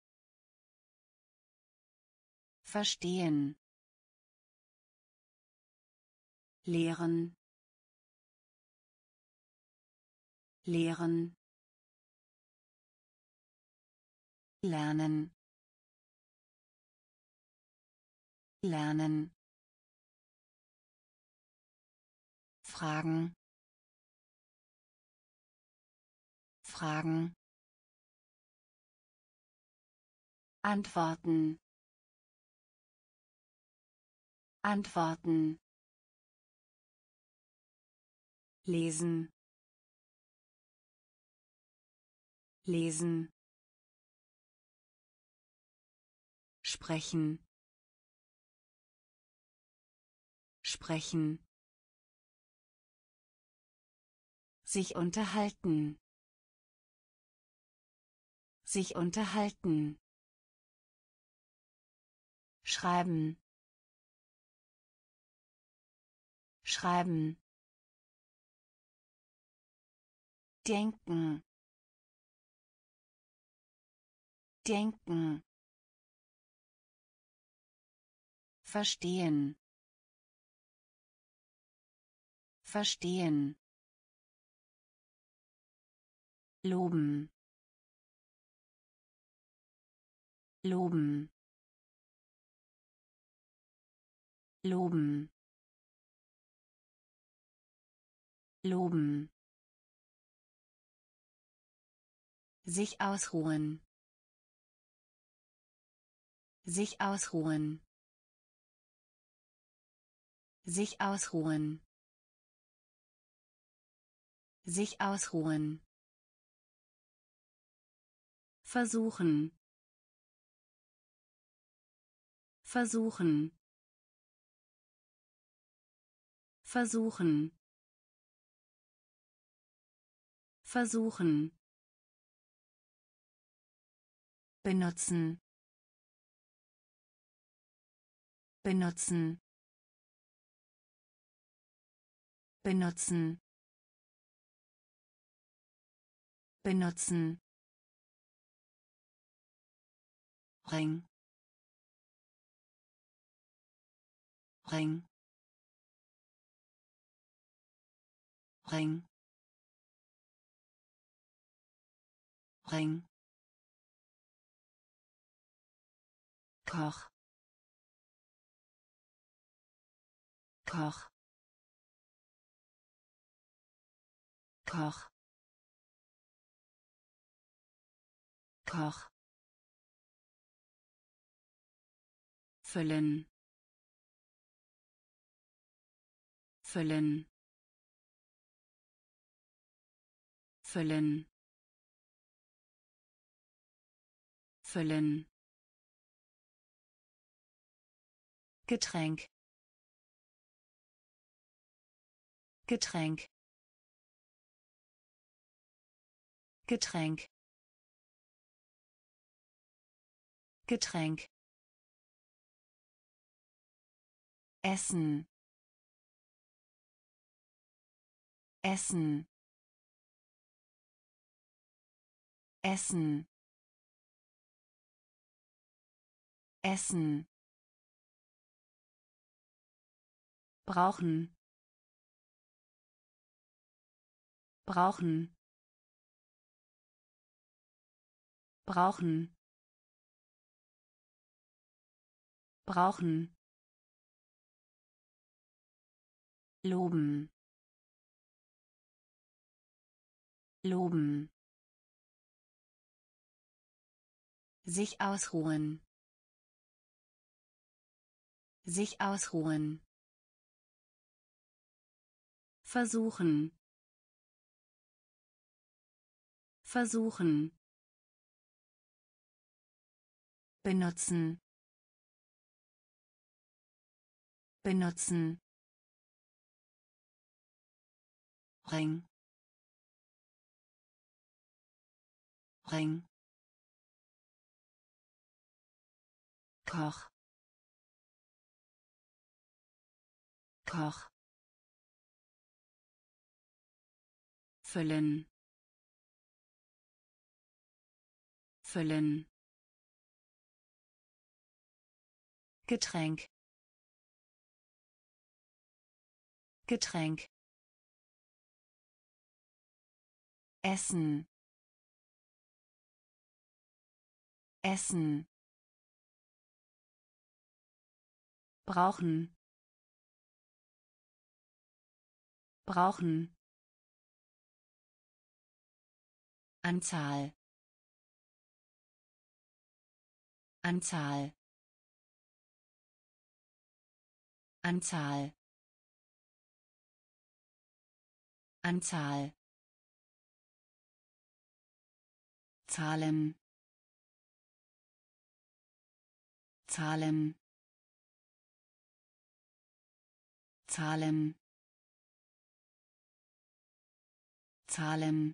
verstehen lehren lehren lernen lernen Fragen Fragen Antworten Antworten lesen lesen sprechen sprechen sich unterhalten sich unterhalten schreiben schreiben denken denken verstehen verstehen loben loben loben loben sich ausruhen sich ausruhen sich ausruhen sich ausruhen versuchen versuchen versuchen versuchen benutzen benutzen benutzen benutzen, Ring, Ring, Ring, Ring, Koch, Koch, Koch, Koch, füllen, füllen, füllen, füllen, Getränk, Getränk, Getränk, Getränk, Essen, Essen, Essen, Essen, brauchen, brauchen, brauchen, brauchen, loben, loben, sich ausruhen, sich ausruhen, versuchen, versuchen, benutzen, benutzen, Ring, Ring, Koch, Koch, füllen, füllen, Getränk, Getränk, Essen, Essen, brauchen, brauchen, Anzahl, Anzahl, Anzahl, Anzahl, Zahlen, Zahlen, Zahlen, Zahlen,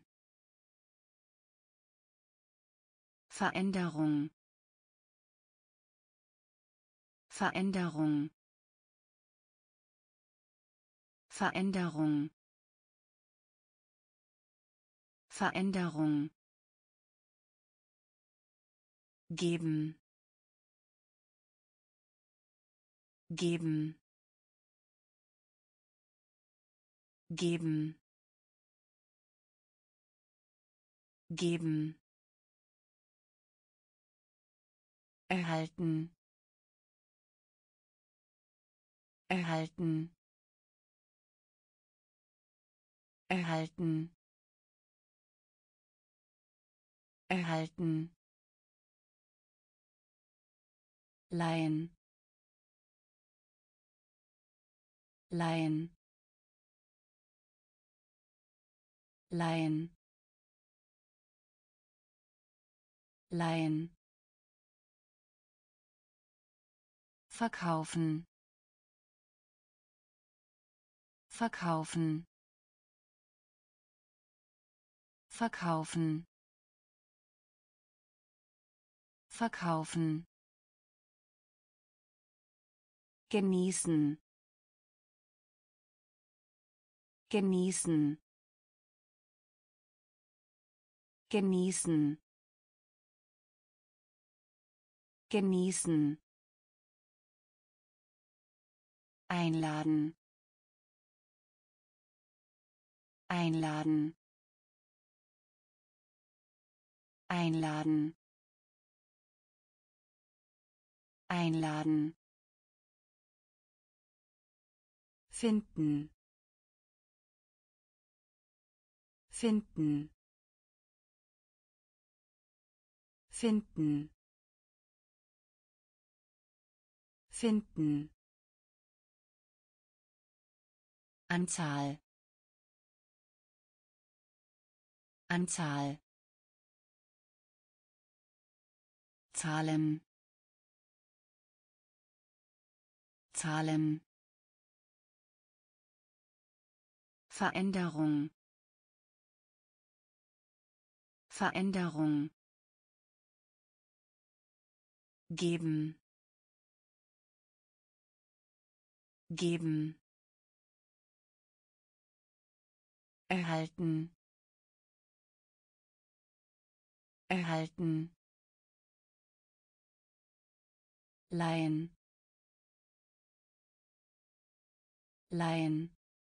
Veränderung, Veränderung, Veränderung, Veränderung, geben, geben, geben, geben, erhalten, erhalten, erhalten, erhalten, leihen, leihen, leihen, leihen, verkaufen, verkaufen, verkaufen, verkaufen, genießen, genießen, genießen genießen einladen einladen einladen einladen finden finden finden finden Anzahl Anzahl Zahlen Zahlen Veränderung Veränderung geben geben erhalten erhalten leihen leihen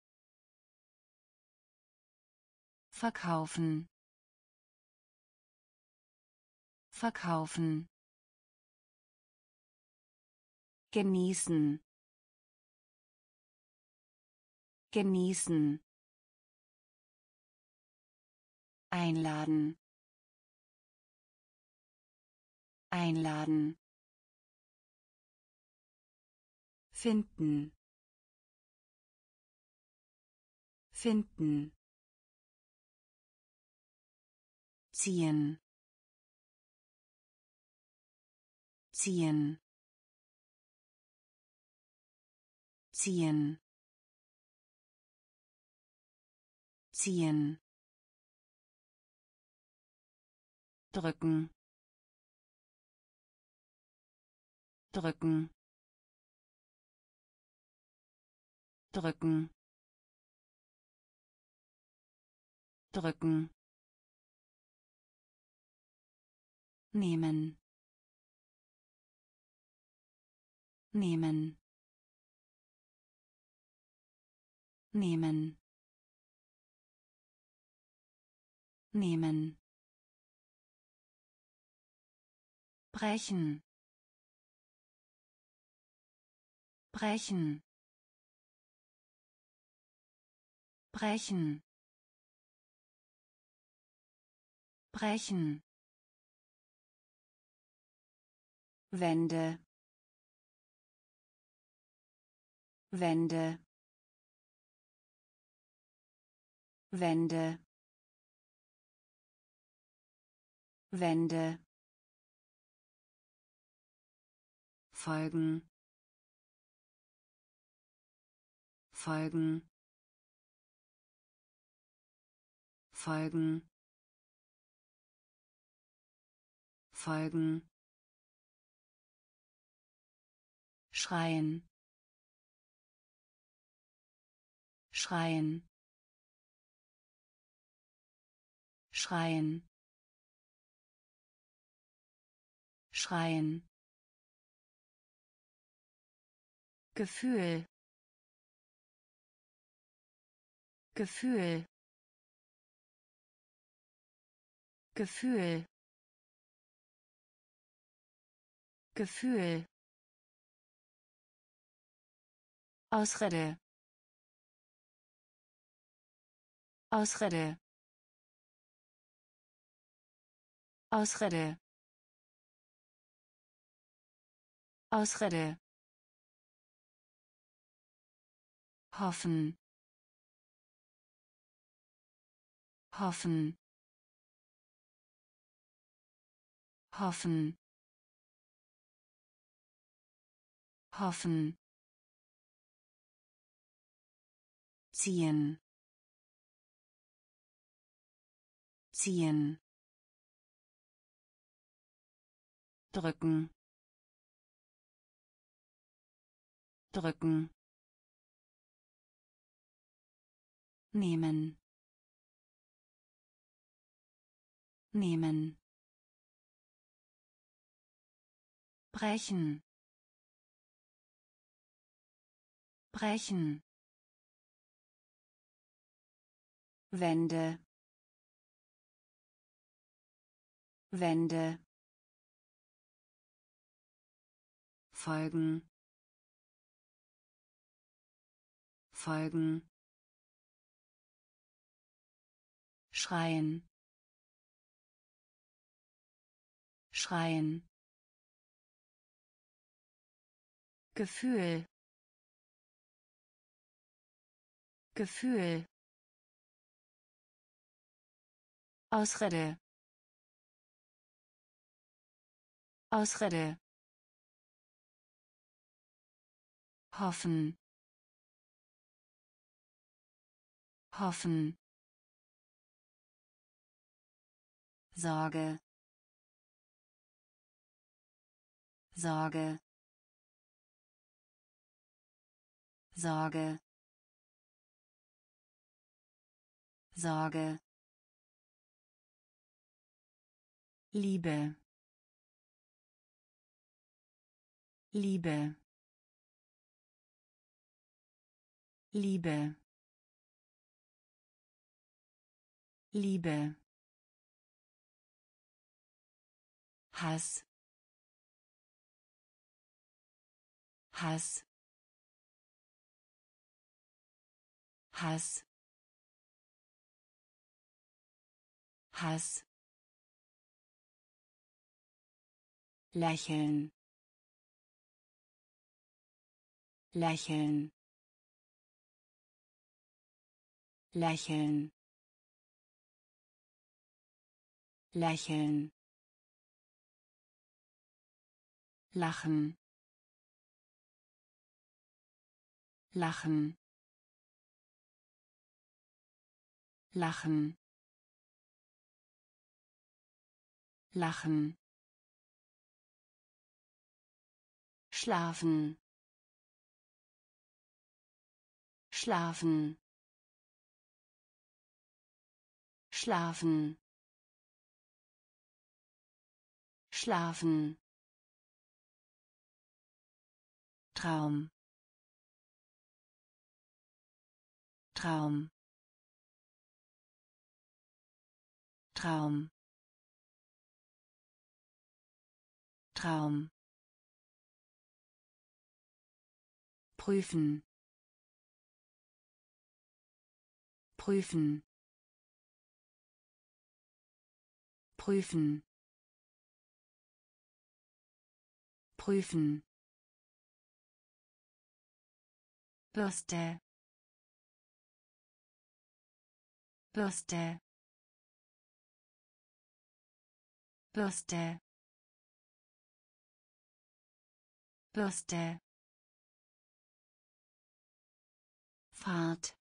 verkaufen verkaufen genießen genießen einladen einladen finden finden ziehen ziehen ziehen ziehen drücken drücken drücken drücken nehmen nehmen nehmen nehmen brechen brechen brechen brechen Wände Wände Wände Wände folgen folgen folgen folgen schreien schreien schreien schreien Gefühl Gefühl Gefühl Gefühl Ausrede Ausrede Ausrede Ausrede hoffen hoffen hoffen hoffen ziehen ziehen drücken drücken nehmen nehmen, brechen, brechen, Wände, Wände, folgen, folgen, schreien, schreien, Gefühl, Gefühl, Ausrede, Ausrede, hoffen, hoffen, Sorge, Sorge, Sorge, Sorge, Liebe, Liebe, Liebe, Liebe, Hass, Hass, Hass, Hass, lächeln, lächeln, lächeln, lächeln, lachen, lachen, lachen, lachen, schlafen, schlafen, schlafen, schlafen, Traum, Traum, Traum, Traum, prüfen, prüfen, prüfen, prüfen, Bürste, Bürste, Bürste, Bürste, Fahrt,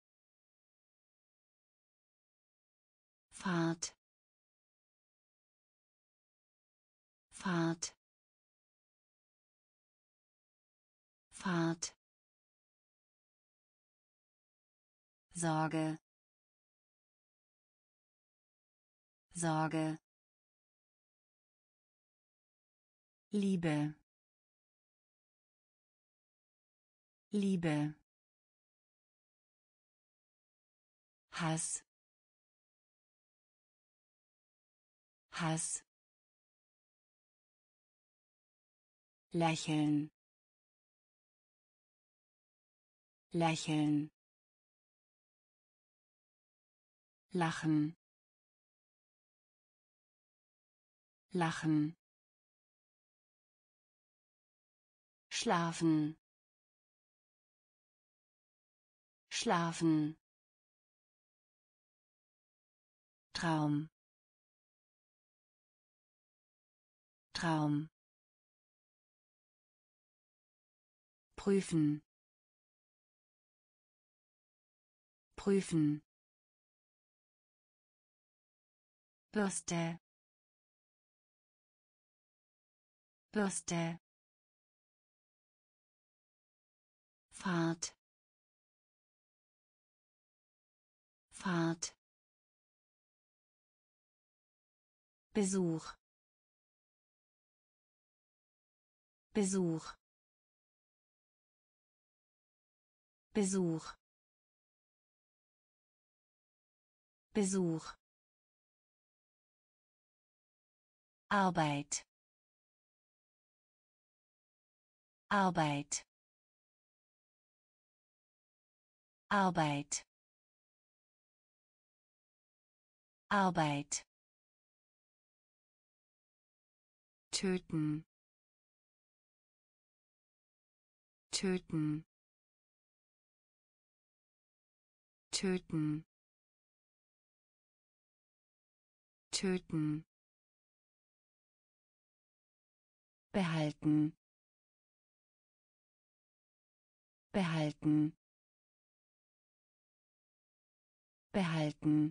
Fahrt, Fahrt, Fahrt, Sorge, Sorge, Liebe, Liebe, Hass, Hass, lächeln, lächeln, lachen, lachen, schlafen, schlafen, Traum, Traum, prüfen, prüfen, Bürste, Bürste, Fahrt, Fahrt, Besuch Besuch Besuch Besuch Arbeit Arbeit Arbeit Arbeit töten töten töten töten behalten behalten behalten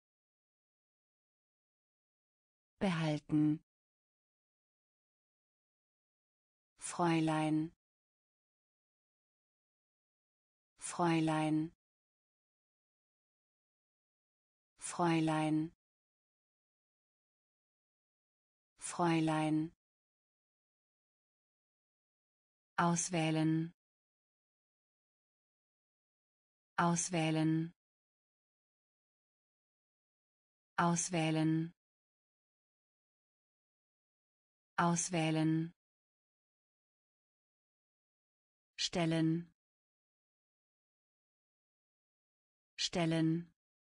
behalten Fräulein Fräulein Fräulein Fräulein auswählen auswählen auswählen auswählen stellen stellen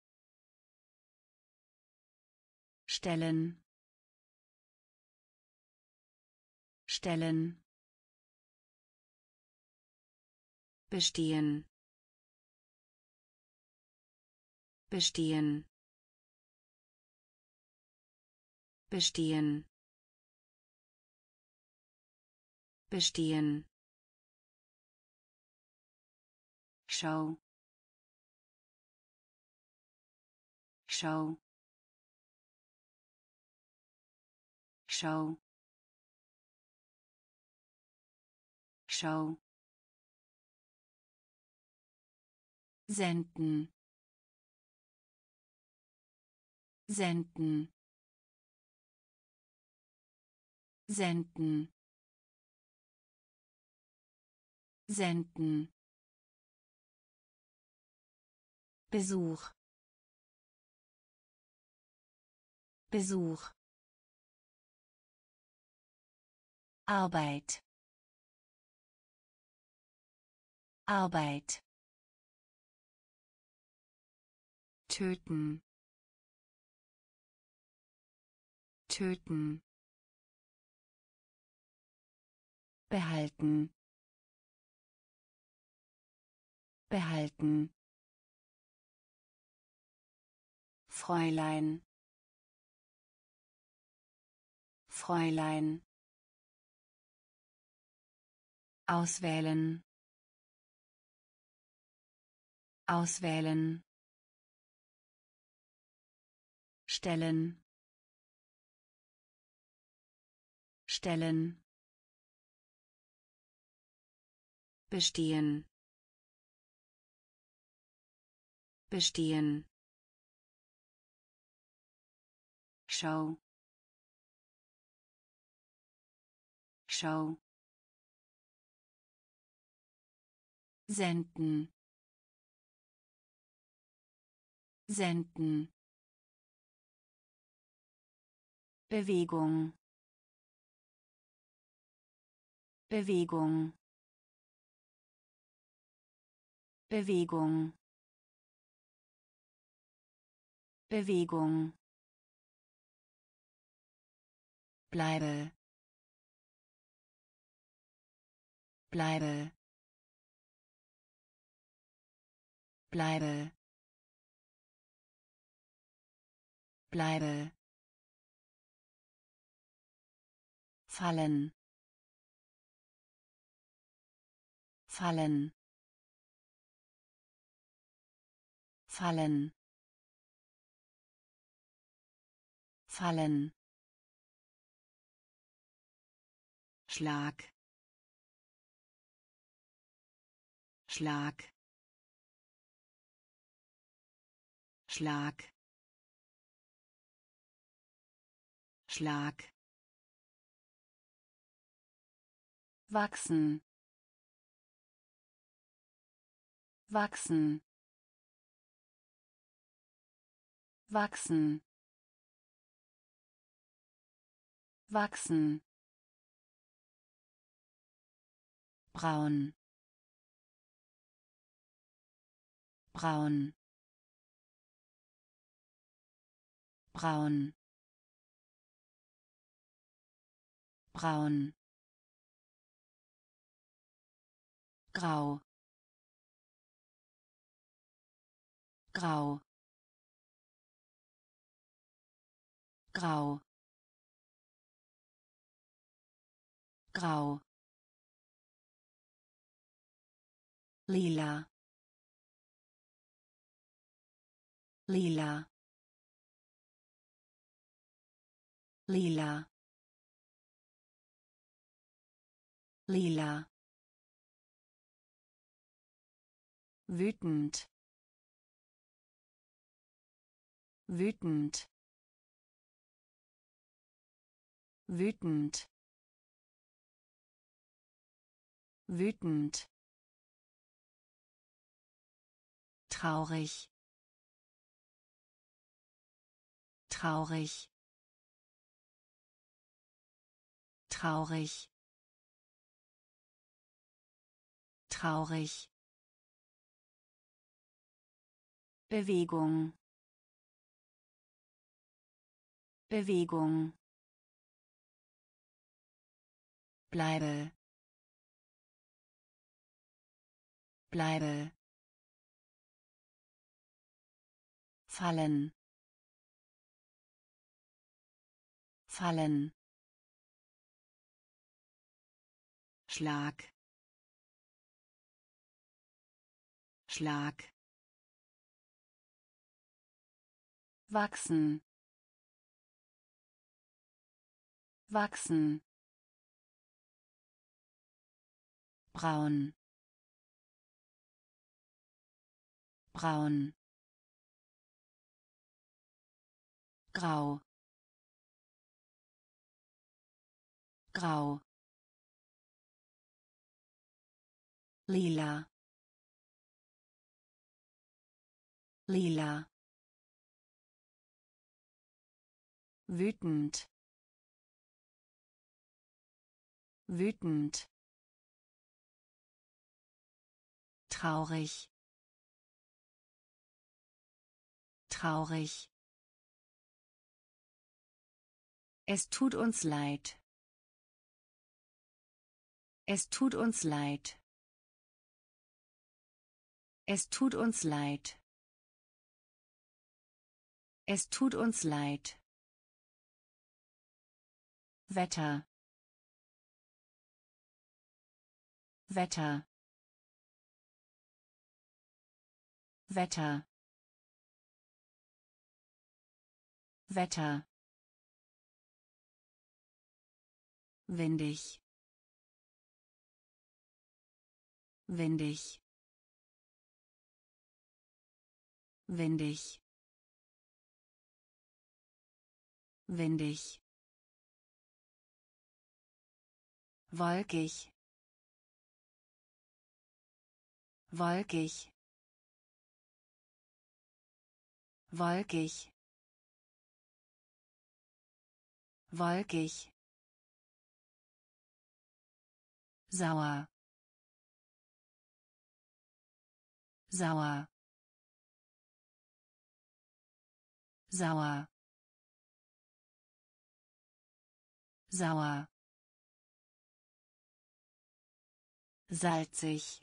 stellen stellen bestehen bestehen bestehen bestehen Schau Schau Schau Schau senden senden senden senden Besuch Besuch Arbeit Arbeit töten töten behalten behalten Fräulein Fräulein auswählen auswählen stellen stellen bestehen bestehen Schau Schau senden senden Bewegung Bewegung Bewegung Bewegung bleibe bleibe bleibe bleibe fallen fallen fallen fallen Schlag Schlag Schlag Schlag. Wachsen. Wachsen. Wachsen. Wachsen. Braun. Braun. Braun. Braun. Grau. Grau. Grau. Grau. Lila. Lila. Lila. Lila. Wütend. Wütend. Wütend. Wütend. Traurig. Traurig. Traurig. Traurig. Bewegung. Bewegung. Bleibe. Bleibe. Fallen. Fallen. Schlag. Schlag. Wachsen. Wachsen. Braun. Braun. Grau. Grau. Lila. Lila. Wütend. Wütend. Traurig. Traurig. Es tut uns leid. Es tut uns leid. Es tut uns leid. Es tut uns leid. Wetter. Wetter. Wetter. Wetter. Windig. Windig. Windig. Windig. Wolkig. Wolkig. Wolkig. Wolkig. Sauer. Sauer. Sauer. Sauer. Salzig.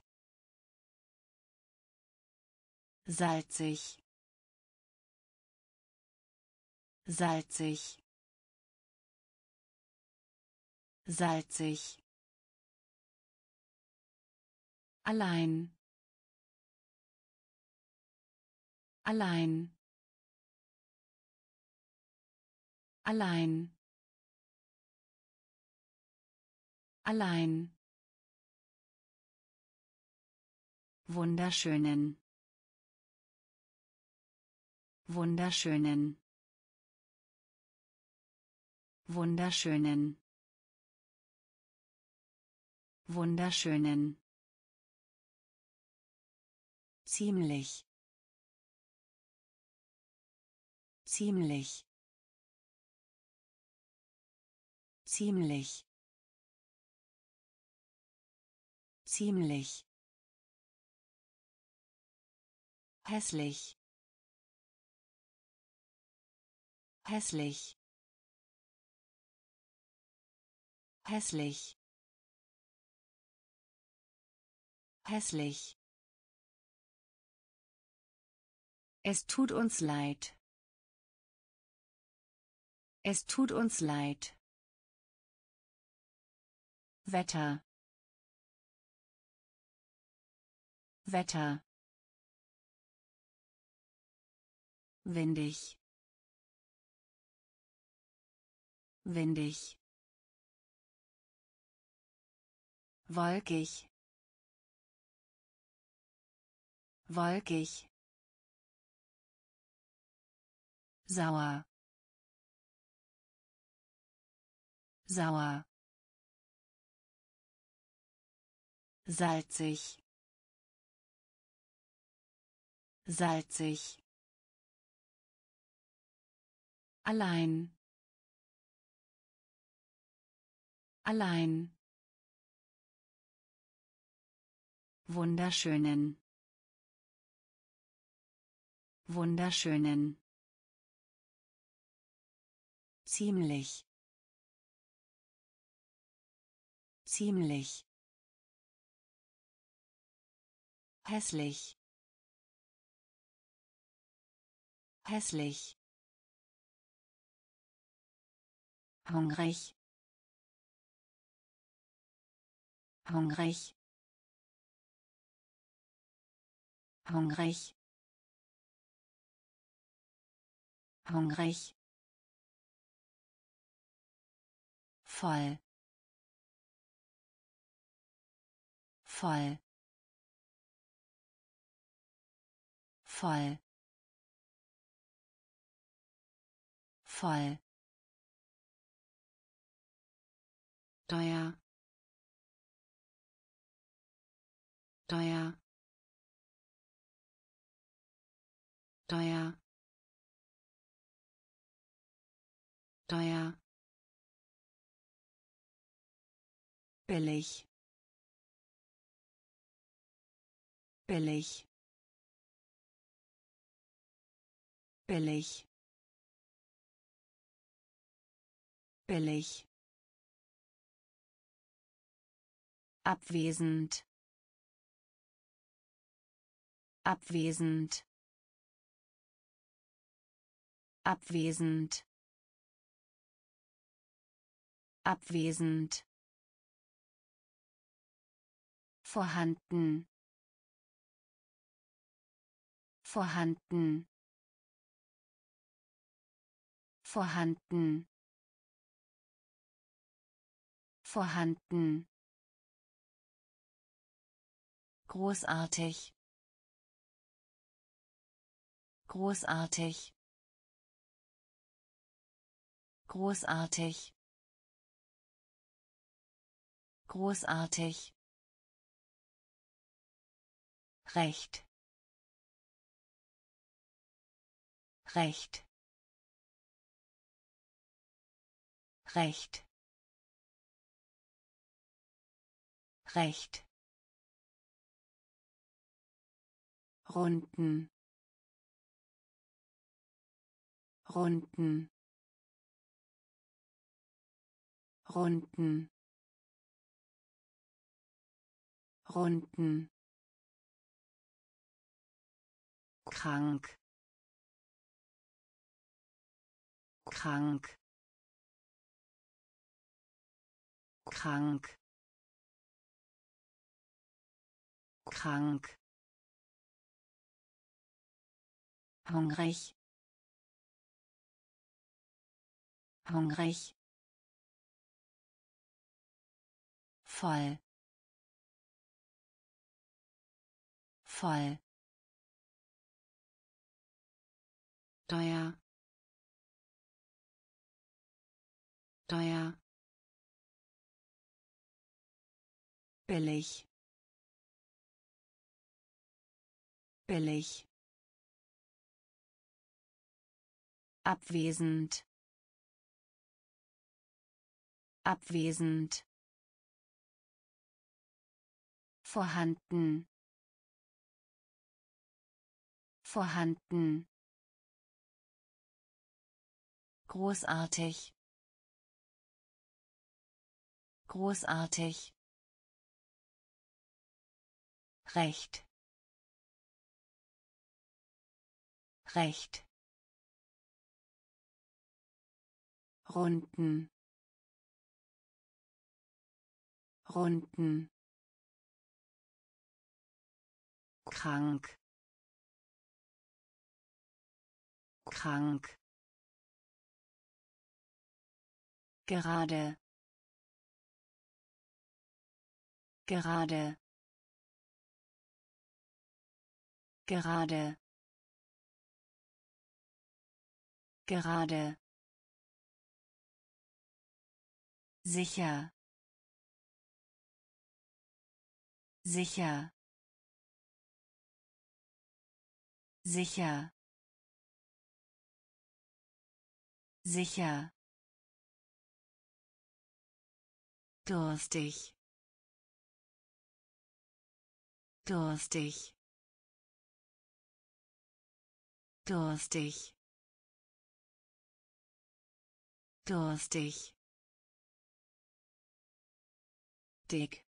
Salzig. Salzig. Salzig. Allein. Allein. Allein. Allein. Wunderschönen. Wunderschönen. Wunderschönen. Wunderschönen. Ziemlich. Ziemlich. Ziemlich. Ziemlich. Hässlich. Hässlich. Hässlich. Hässlich. Es tut uns leid. Es tut uns leid. Wetter. Wetter. Windig. Windig. Wolkig. Wolkig. Sauer. Sauer. Salzig. Salzig. Allein. Allein. Wunderschönen. Wunderschönen. Ziemlich. Ziemlich. Hässlich. Hässlich. Hungrig. Hungrig. Hungrig. Hungrig. Voll. Voll. Voll. Voll. Teuer. Teuer. Teuer. Teuer. Billig. Billig. Billig. Billig. Abwesend. Abwesend. Abwesend. Abwesend. Vorhanden. Vorhanden. Vorhanden. Vorhanden. Großartig. Großartig. Großartig. Großartig. Recht. Recht. Recht. Recht. Runden. Runden. Runden. Runden. Krank. Krank. Krank. Krank. Hungrig. Hungrig. Voll. Voll. Teuer. teuer, billig, billig, abwesend, abwesend, vorhanden, vorhanden, großartig, großartig, recht, recht, runden, runden, krank, krank, gerade, gerade, gerade, gerade, sicher, sicher, sicher, sicher, durstig, durstig, durstig, durstig, dick,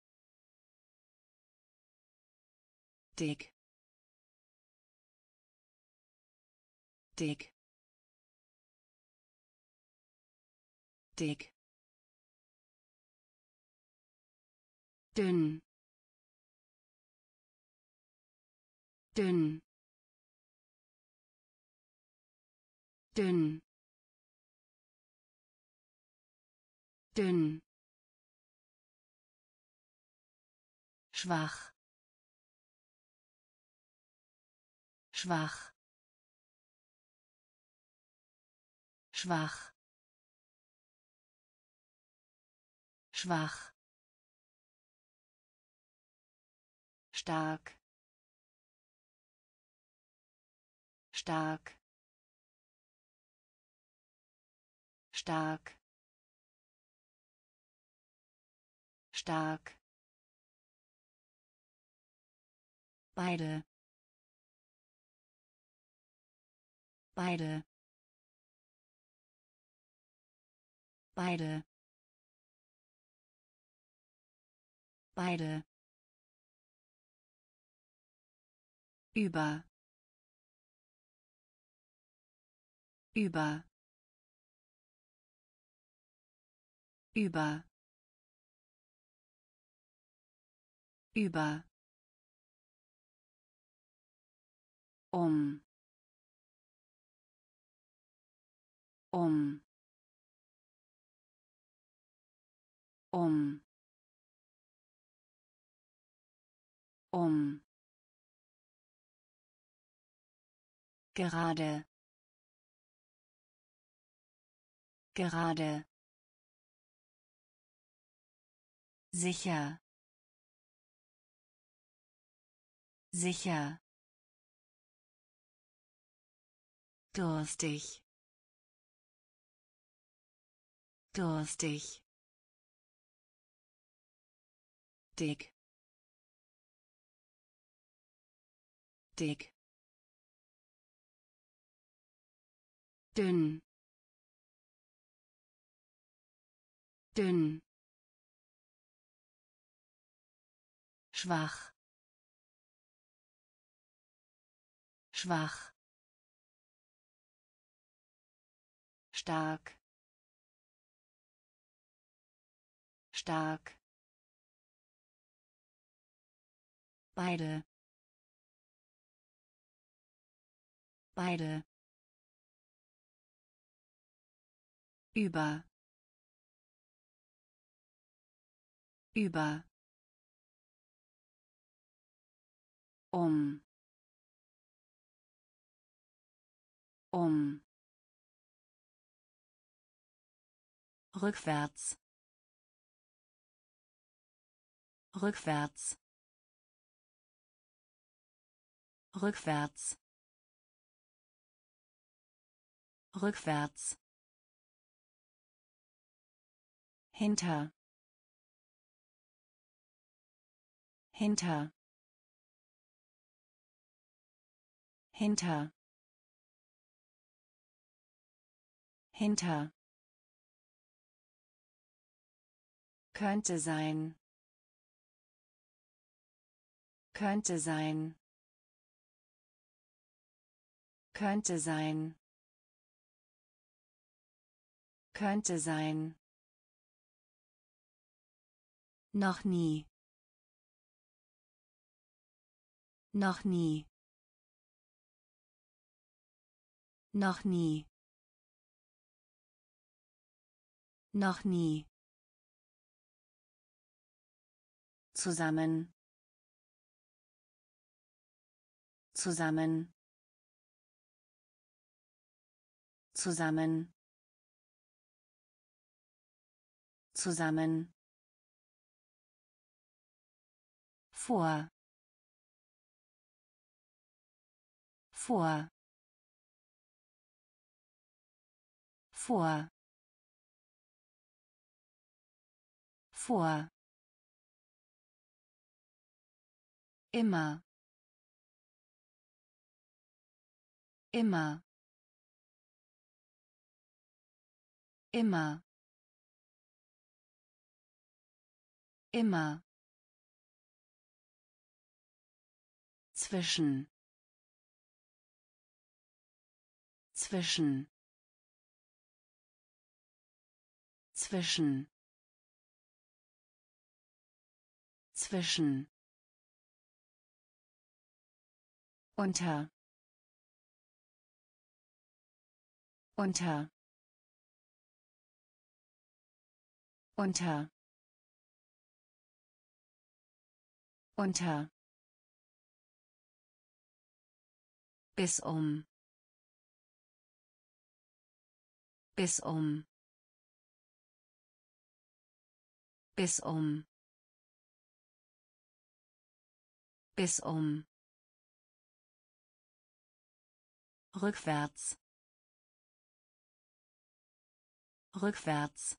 dick, dick, dick, dünn, dünn, dünn, dünn, schwach, schwach, schwach, schwach, stark, stark, stark, stark, beide, beide, beide, beide, über, über, über, über, um, um, um, um, gerade, gerade, sicher, sicher, durstig, durstig, dick, dick, dünn, dünn, schwach, schwach, stark, stark, beide, beide, über, über, um, um, rückwärts rückwärts rückwärts rückwärts hinter hinter hinter hinter könnte sein könnte sein könnte sein könnte sein noch nie noch nie noch nie noch nie zusammen zusammen zusammen zusammen vor vor vor vor immer immer immer immer zwischen zwischen zwischen zwischen unter unter unter unter bis um bis um bis um bis um rückwärts rückwärts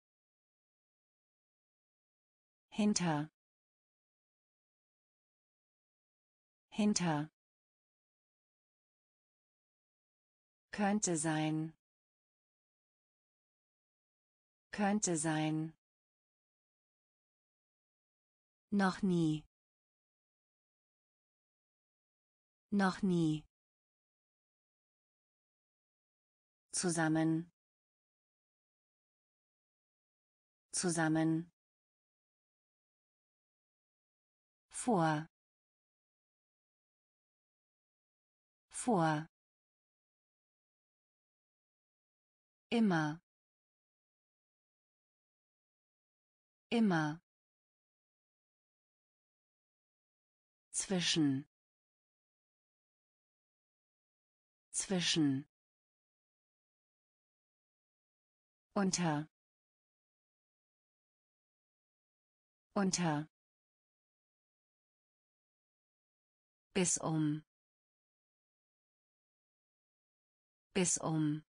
hinter hinter könnte sein könnte sein noch nie noch nie zusammen zusammen vor vor immer immer zwischen zwischen unter unter bis um bis um